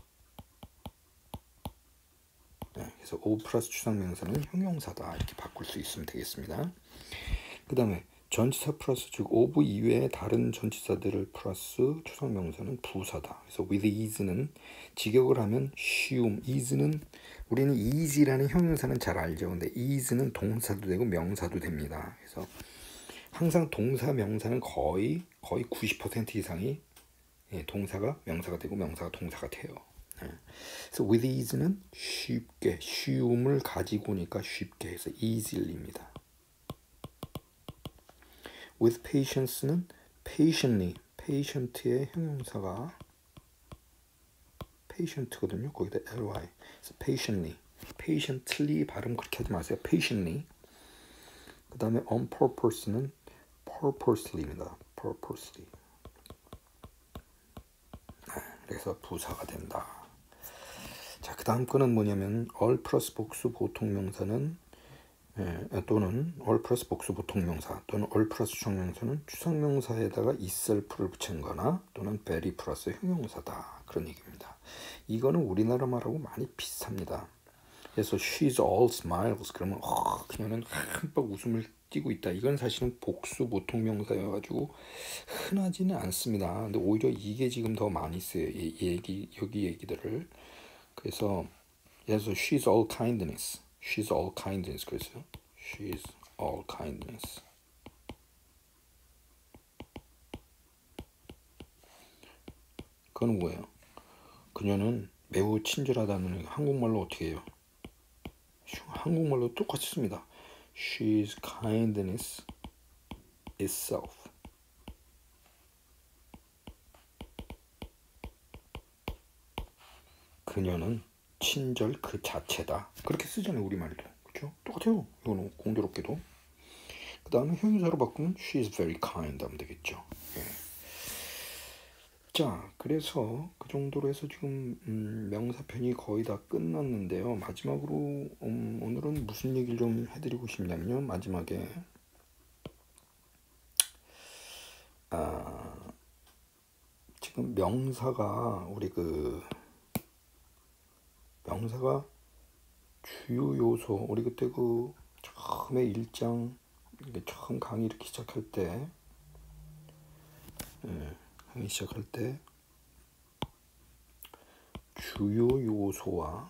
네, 그래서 of 플러스 추상명사는 형용사다 이렇게 바꿀 수 있으면 되겠습니다. 그 다음에 전치사 플러스 즉 of 이외의 다른 전치사들을 플러스 추상명사는 부사다. 그래서 with ease는 직역을 하면 쉬움. ease는 우리는 easy라는 형용사는 잘 알죠. 근데 ease는 동사도 되고 명사도 됩니다. 그래서 항상 동사 명사는 거의 거의 구십 퍼센트 이상이 예, 동사가 명사가 되고 명사가 동사가 돼요. 예. 그래서 with ease는 쉽게 쉬움을 가지고 오니까 쉽게 해서 easily입니다. with patience는 patiently, patient의 형용사가 patient거든요. 거기다 ly. 그래서 patiently, patiently 발음 그렇게 하지 마세요. patiently. 그 다음에 on purpose는 purposely입니다. purposely. 그래서 부사가 된다. 자, 그 다음 거는 뭐냐면 all 플러스 복수 보통명사는 예, 또는 all 플러스 복수 보통명사 또는 all 플러스 추상명사는 추상명사에다가 itself를 붙인 거나 또는 very 플러스 형용사다. 그런 얘기입니다. 이거는 우리나라 말하고 많이 비슷합니다. 그래서 she's all smiles 그러면 어, 그녀는 한박 웃음을 띠고 있다. 이건 사실은 복수 보통명사여가지고 흔하지는 않습니다. 근데 오히려 이게 지금 더 많이 써요. 이 얘기 여기 얘기들을. 그래서 그래서 she's all kindness. She's all kindness. 그래서 she's all kindness. 그건 뭐예요? 그녀는 매우 친절하다는 한국말로 어떻게 해요? 한국말로 똑같이 씁니다. She's kindness itself. 그녀는 친절 그 자체다. 그렇게 쓰잖아요, 우리말도. 그렇죠? 똑같아요. 이거는 공교롭게도. 그 다음에 형용사로 바꾸면 she is very kind 하면 되겠죠. 예. 자, 그래서 그 정도로 해서 지금 음, 명사편이 거의 다 끝났는데요. 마지막으로 음, 오늘은 무슨 얘기를 좀 해드리고 싶냐면요. 마지막에 아, 지금 명사가 우리 그 명사가 주요 요소, 우리 그때 그 처음에 일장 처음 강의 이렇게 시작할 때 예, 강의 시작할 때 주요 요소와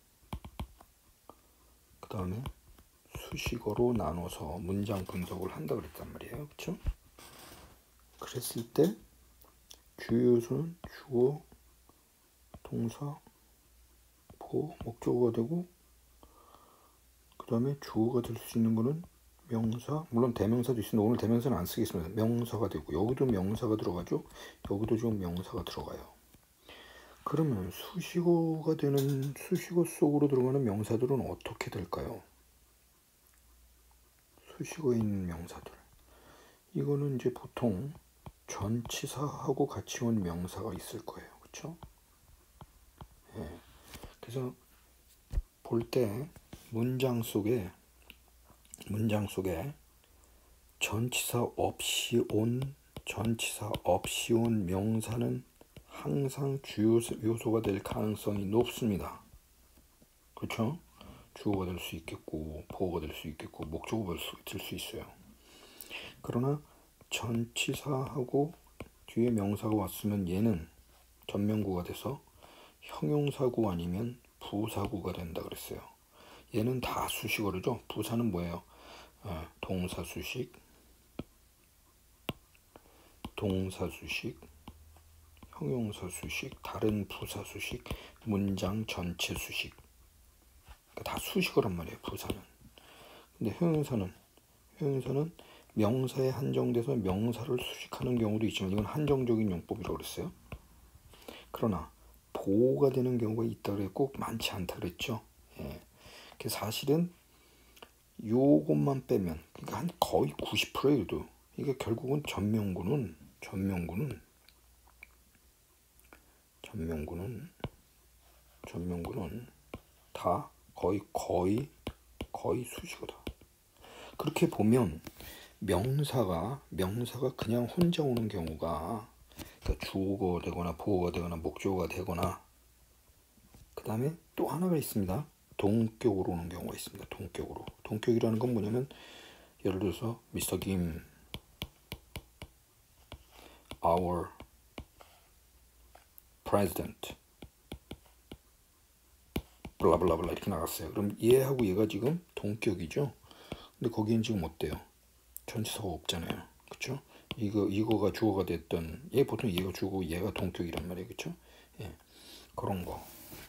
그 다음에 수식어로 나눠서 문장 분석을 한다 그랬단 말이에요. 그렇죠? 그랬을 때 주요 요소는 주어, 동사, 보어, 목적어가 되고 그 다음에 주어가 될 수 있는 거는 명사, 물론 대명사도 있습니다. 오늘 대명사는 안 쓰겠습니다. 명사가 되고 여기도 명사가 들어가죠. 여기도 좀 명사가 들어가요. 그러면 수식어가 되는 수식어 속으로 들어가는 명사들은 어떻게 될까요? 수식어에 있는 명사들. 이거는 이제 보통 전치사하고 같이 온 명사가 있을 거예요. 그렇죠? 예. 그래서 볼 때 문장 속에 문장 속에 전치사 없이 온 전치사 없이 온 명사는 항상 주요 요소가 될 가능성이 높습니다. 그렇죠? 주어가 될 수 있겠고 보어가 될 수 있겠고 목적어가 될 수 있어요. 그러나 전치사하고 뒤에 명사가 왔으면 얘는 전명구가 돼서 형용사구 아니면 부사구가 된다 그랬어요. 얘는 다 수식어로죠. 부사는 뭐예요? 아, 동사 수식, 동사 수식, 형용사 수식, 다른 부사 수식, 문장 전체 수식. 다 수식어란 말이에요. 부사는. 근데 형용사는 형용사는 명사에 한정돼서 명사를 수식하는 경우도 있지만 이건 한정적인 용법이라고 그랬어요. 그러나 보호가 되는 경우가 있다 그랬고 많지 않다 그랬죠. 예. 사실은 요것만 빼면 그러니까 한 거의 구십 퍼센트에도 이게 결국은 전명구는 전명구는 전명구는 전명구는 다 거의 거의 거의 수식어다. 그렇게 보면 명사가 명사가 그냥 혼자 오는 경우가 그러니까 주어가 되거나 보어가 되거나 목적어가 되거나 그 다음에 또 하나가 있습니다. 동격으로 오는 경우가 있습니다. 동격으로. 동격이라는 건 뭐냐면 예를 들어서 미스터 김 our president 블라블라블라 이렇게 나갔어요. 그럼 얘하고 얘가 지금 동격이죠. 근데 거기엔 지금 어때요? 전치사가 없잖아요. 그쵸? 이거, 이거가 주어가 됐던 얘 보통 얘가 주고 얘가 동격이란 말이에요. 그쵸? 예. 그런 거.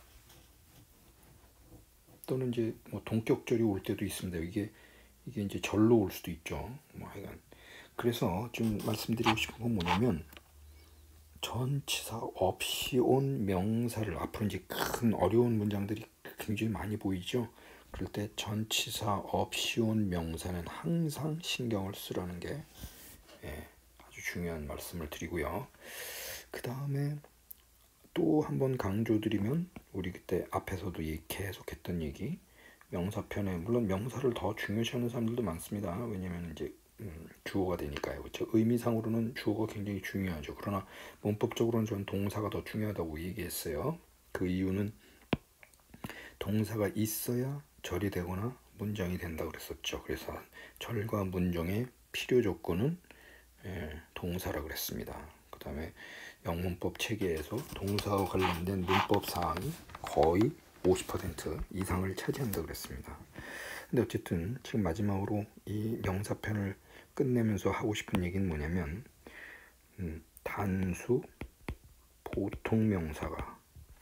또는 이제 뭐 동격절이 올 때도 있습니다. 이게 이게 이제 절로 올 수도 있죠. 뭐 하여간 그래서 좀 말씀드리고 싶은 건 뭐냐면 전치사 없이 온 명사를 앞으로 이제 큰 어려운 문장들이 굉장히 많이 보이죠. 그럴 때 전치사 없이 온 명사는 항상 신경을 쓰라는 게 예, 아주 중요한 말씀을 드리고요. 그 다음에 또 한번 강조드리면 우리 그때 앞에서도 계속했던 얘기 명사편에 물론 명사를 더 중요시하는 사람들도 많습니다. 왜냐면 이제 음, 주어가 되니까요. 그렇죠? 의미상으로는 주어가 굉장히 중요하죠. 그러나 문법적으로는 전 동사가 더 중요하다고 얘기했어요. 그 이유는 동사가 있어야 절이 되거나 문장이 된다 그랬었죠. 그래서 절과 문장의 필요 조건은 예, 동사라 그랬습니다. 그 다음에 영문법 체계에서 동사와 관련된 문법 사항이 거의 오십 퍼센트 이상을 차지한다 그랬습니다. 근데 어쨌든 지금 마지막으로 이 명사편을 끝내면서 하고 싶은 얘기는 뭐냐면 음, 단수 보통 명사가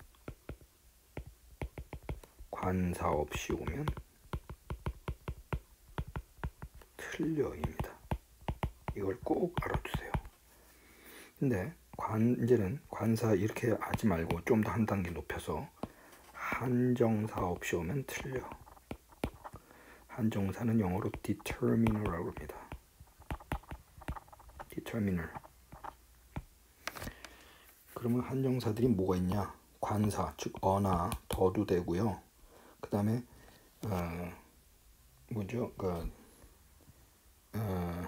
관사 없이 오면 틀려입니다. 이걸 꼭 알아두세요. 근데 관, 이제는 관사 이렇게 하지 말고 좀 더 한 단계 높여서 한정사 없이 오면 틀려. 한정사는 영어로 determiner라고 합니다. determiner. 그러면 한정사들이 뭐가 있냐? 관사, 즉 어나, 더도 되고요. 그 다음에 어, 뭐죠? 그 어,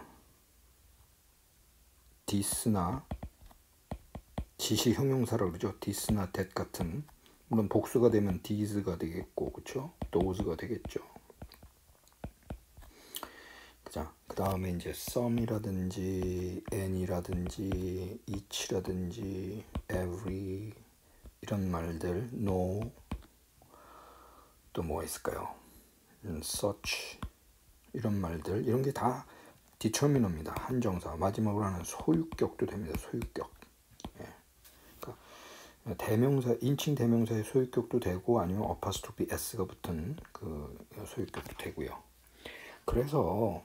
this나 지시 형용사라고 그러죠. this나 that 같은, 물론 복수가 되면 these가 되겠고, 그렇죠? those가 되겠죠. 자, 그 다음에 이제 some이라든지 any라든지 each라든지 every 이런 말들, no, 또 뭐가 있을까요? 음, such 이런 말들, 이런 게 다 determiner입니다. 한정사. 마지막으로 하는 소유격도 됩니다. 소유격. 예. 그러니까 대명사, 인칭 대명사의 소유격도 되고, 아니면 어파스토피 s가 붙은 그 소유격도 되고요. 그래서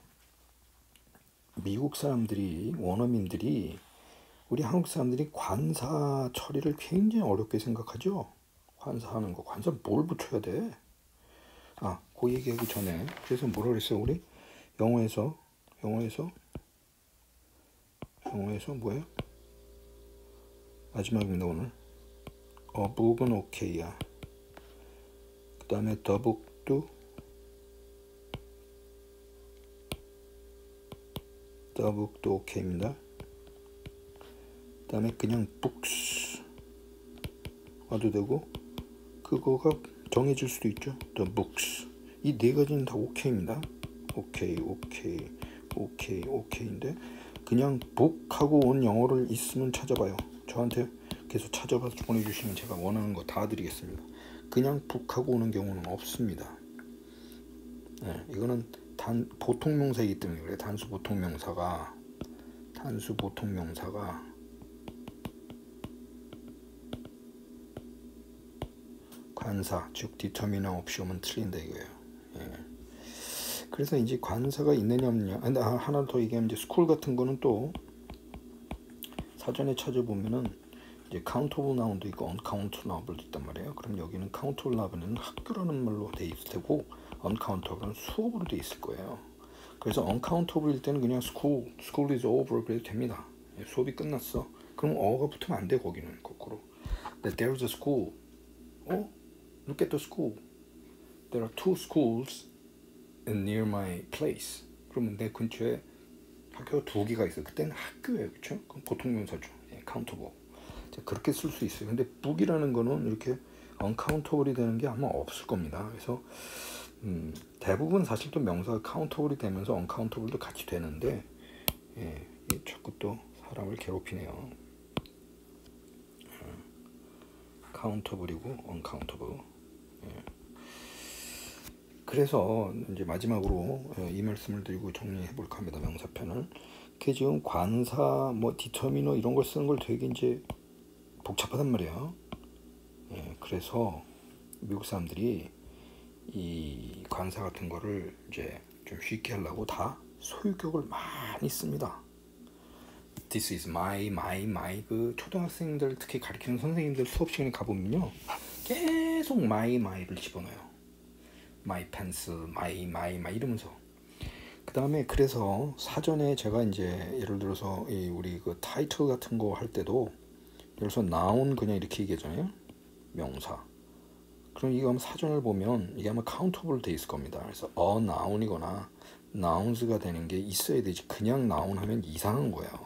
미국 사람들이, 원어민들이, 우리 한국 사람들이 관사 처리를 굉장히 어렵게 생각하죠. 관사하는 거, 관사 뭘 붙여야 돼? 아, 그 얘기하기 전에, 그래서 뭐라 그랬어요? 우리 영어에서 영어에서 영어에서 뭐예요? 마지막입니다 오늘. 어 book은 오케이야. 그 다음에 the book도 the book도 오케이입니다. 그 다음에 그냥 books 와도 되고, 그거가 정해질 수도 있죠. the books. 이 네 가지는 다 오케이입니다. 오케이, 오케이, 오케이, 오케이인데, 그냥 book하고 온 영어를 있으면 찾아봐요. 저한테 계속 찾아봐서 보내주시면 제가 원하는 거 다 드리겠습니다. 그냥 book하고 오는 경우는 없습니다. 네, 이거는 단 보통명사이기 때문에 그래요. 단수 보통명사가 단수 보통명사가 관사, 즉 디터미너 없이 오면 틀린다 이거예요. 예. 그래서 이제 관사가 있느냐 없느냐. 근데 하나 더 얘기하면, 이제 스쿨 같은 거는 또 사전에 찾아보면은 이제 countable noun도 있고 uncountable noun도 있단 말이에요. 그럼 여기는 countable noun은 학교라는 말로 돼 있을 테고, uncountable은 수업으로 돼 있을 거예요. 그래서 uncountable일 때는 그냥 school, school is over 그래도 됩니다. 예, 수업이 끝났어. 그럼 어가 붙으면 안 돼. 거기는 거꾸로. There is a school. 어? Look at the school. There are two schools near my place. 그러면 내 근처에 학교가 두 개가 있어요. 그때는 학교예요, 그렇죠? 그럼 보통명사죠. 예, countable. 그렇게 쓸 수 있어요. 근데 book이라는 거는 이렇게 uncountable이 되는 게 아마 없을 겁니다. 그래서 음, 대부분 사실 또 명사가 countable이 되면서 uncountable도 같이 되는데, 예, 자꾸 또 사람을 괴롭히네요. countable이고 uncountable. 예. 그래서 이제 마지막으로 이 말씀을 드리고 정리해 볼까 합니다. 명사편을. 그 지금 관사, 뭐 디터미너 이런 걸 쓰는 걸 되게 이제 복잡하단 말이에요. 예, 그래서 미국 사람들이 이 관사 같은 거를 이제 좀 쉽게 하려고 다 소유격을 많이 씁니다. This is my, my, my. 그 초등학생들 특히 가르치는 선생님들 수업 시간에 가보면요, 계속 my, my를 집어넣어요. my pants, my, my, my 이러면서. 그 다음에 그래서 사전에 제가 이제 예를 들어서 이 우리 그 타이틀 같은 거 할 때도, 예를 들어서 noun 그냥 이렇게 얘기하잖아요. 명사. 그럼 이거 아마 사전을 보면 이게 아마 countable 돼 있을 겁니다. 그래서 a noun이거나 nouns가 되는 게 있어야 되지. 그냥 noun 하면 이상한 거예요.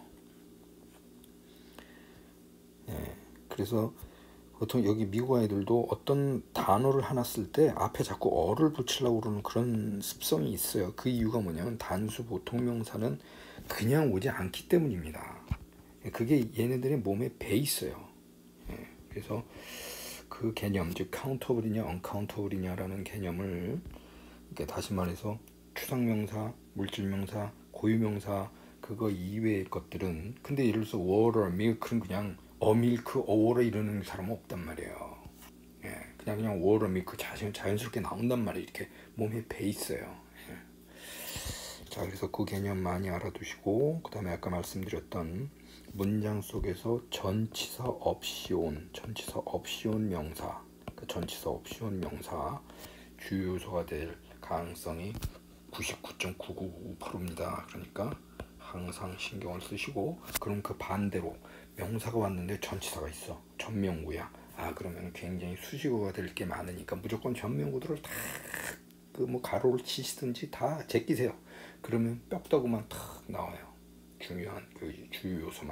예, 그래서 보통 여기 미국 아이들도 어떤 단어를 하나 쓸 때 앞에 자꾸 어를 붙이려고 그러는 그런 습성이 있어요. 그 이유가 뭐냐면 단수 보통명사는 그냥 오지 않기 때문입니다. 그게 얘네들의 몸에 배 있어요. 예, 그래서 그 개념, 즉 countable이냐 uncountable이냐라는 개념을, 그러니까 다시 말해서 추상명사, 물질명사, 고유명사 그거 이외의 것들은, 근데 예를 들어서 water, milk는 그냥 어 밀크, 어 워터 이러는 사람은 없단 말이에요. 예, 그냥 그냥 water, milk 자연, 자연스럽게 나온단 말이에요. 이렇게 몸에 배 있어요. 예. 자, 그래서 그 개념 많이 알아두시고, 그 다음에 아까 말씀드렸던 문장 속에서 전치사 없이 온, 전치사 없이 온 명사, 그 전치사 없이 온 명사 주요 요소가 될 가능성이 구십구 점 구구구 퍼센트입니다. 그러니까 항상 신경을 쓰시고, 그럼 그 반대로 명사가 왔는데 전치사가 있어. 전명구야. 아, 그러면 굉장히 수식어가 될 게 많으니까 무조건 전명구들을 다 그 뭐 가로를 치시든지 다 제끼세요. 그러면 뼈다구만 탁 나와요. 중요한 그 주요 요소만.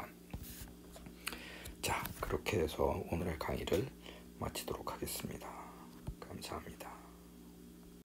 자, 그렇게 해서 오늘의 강의를 마치도록 하겠습니다. 감사합니다.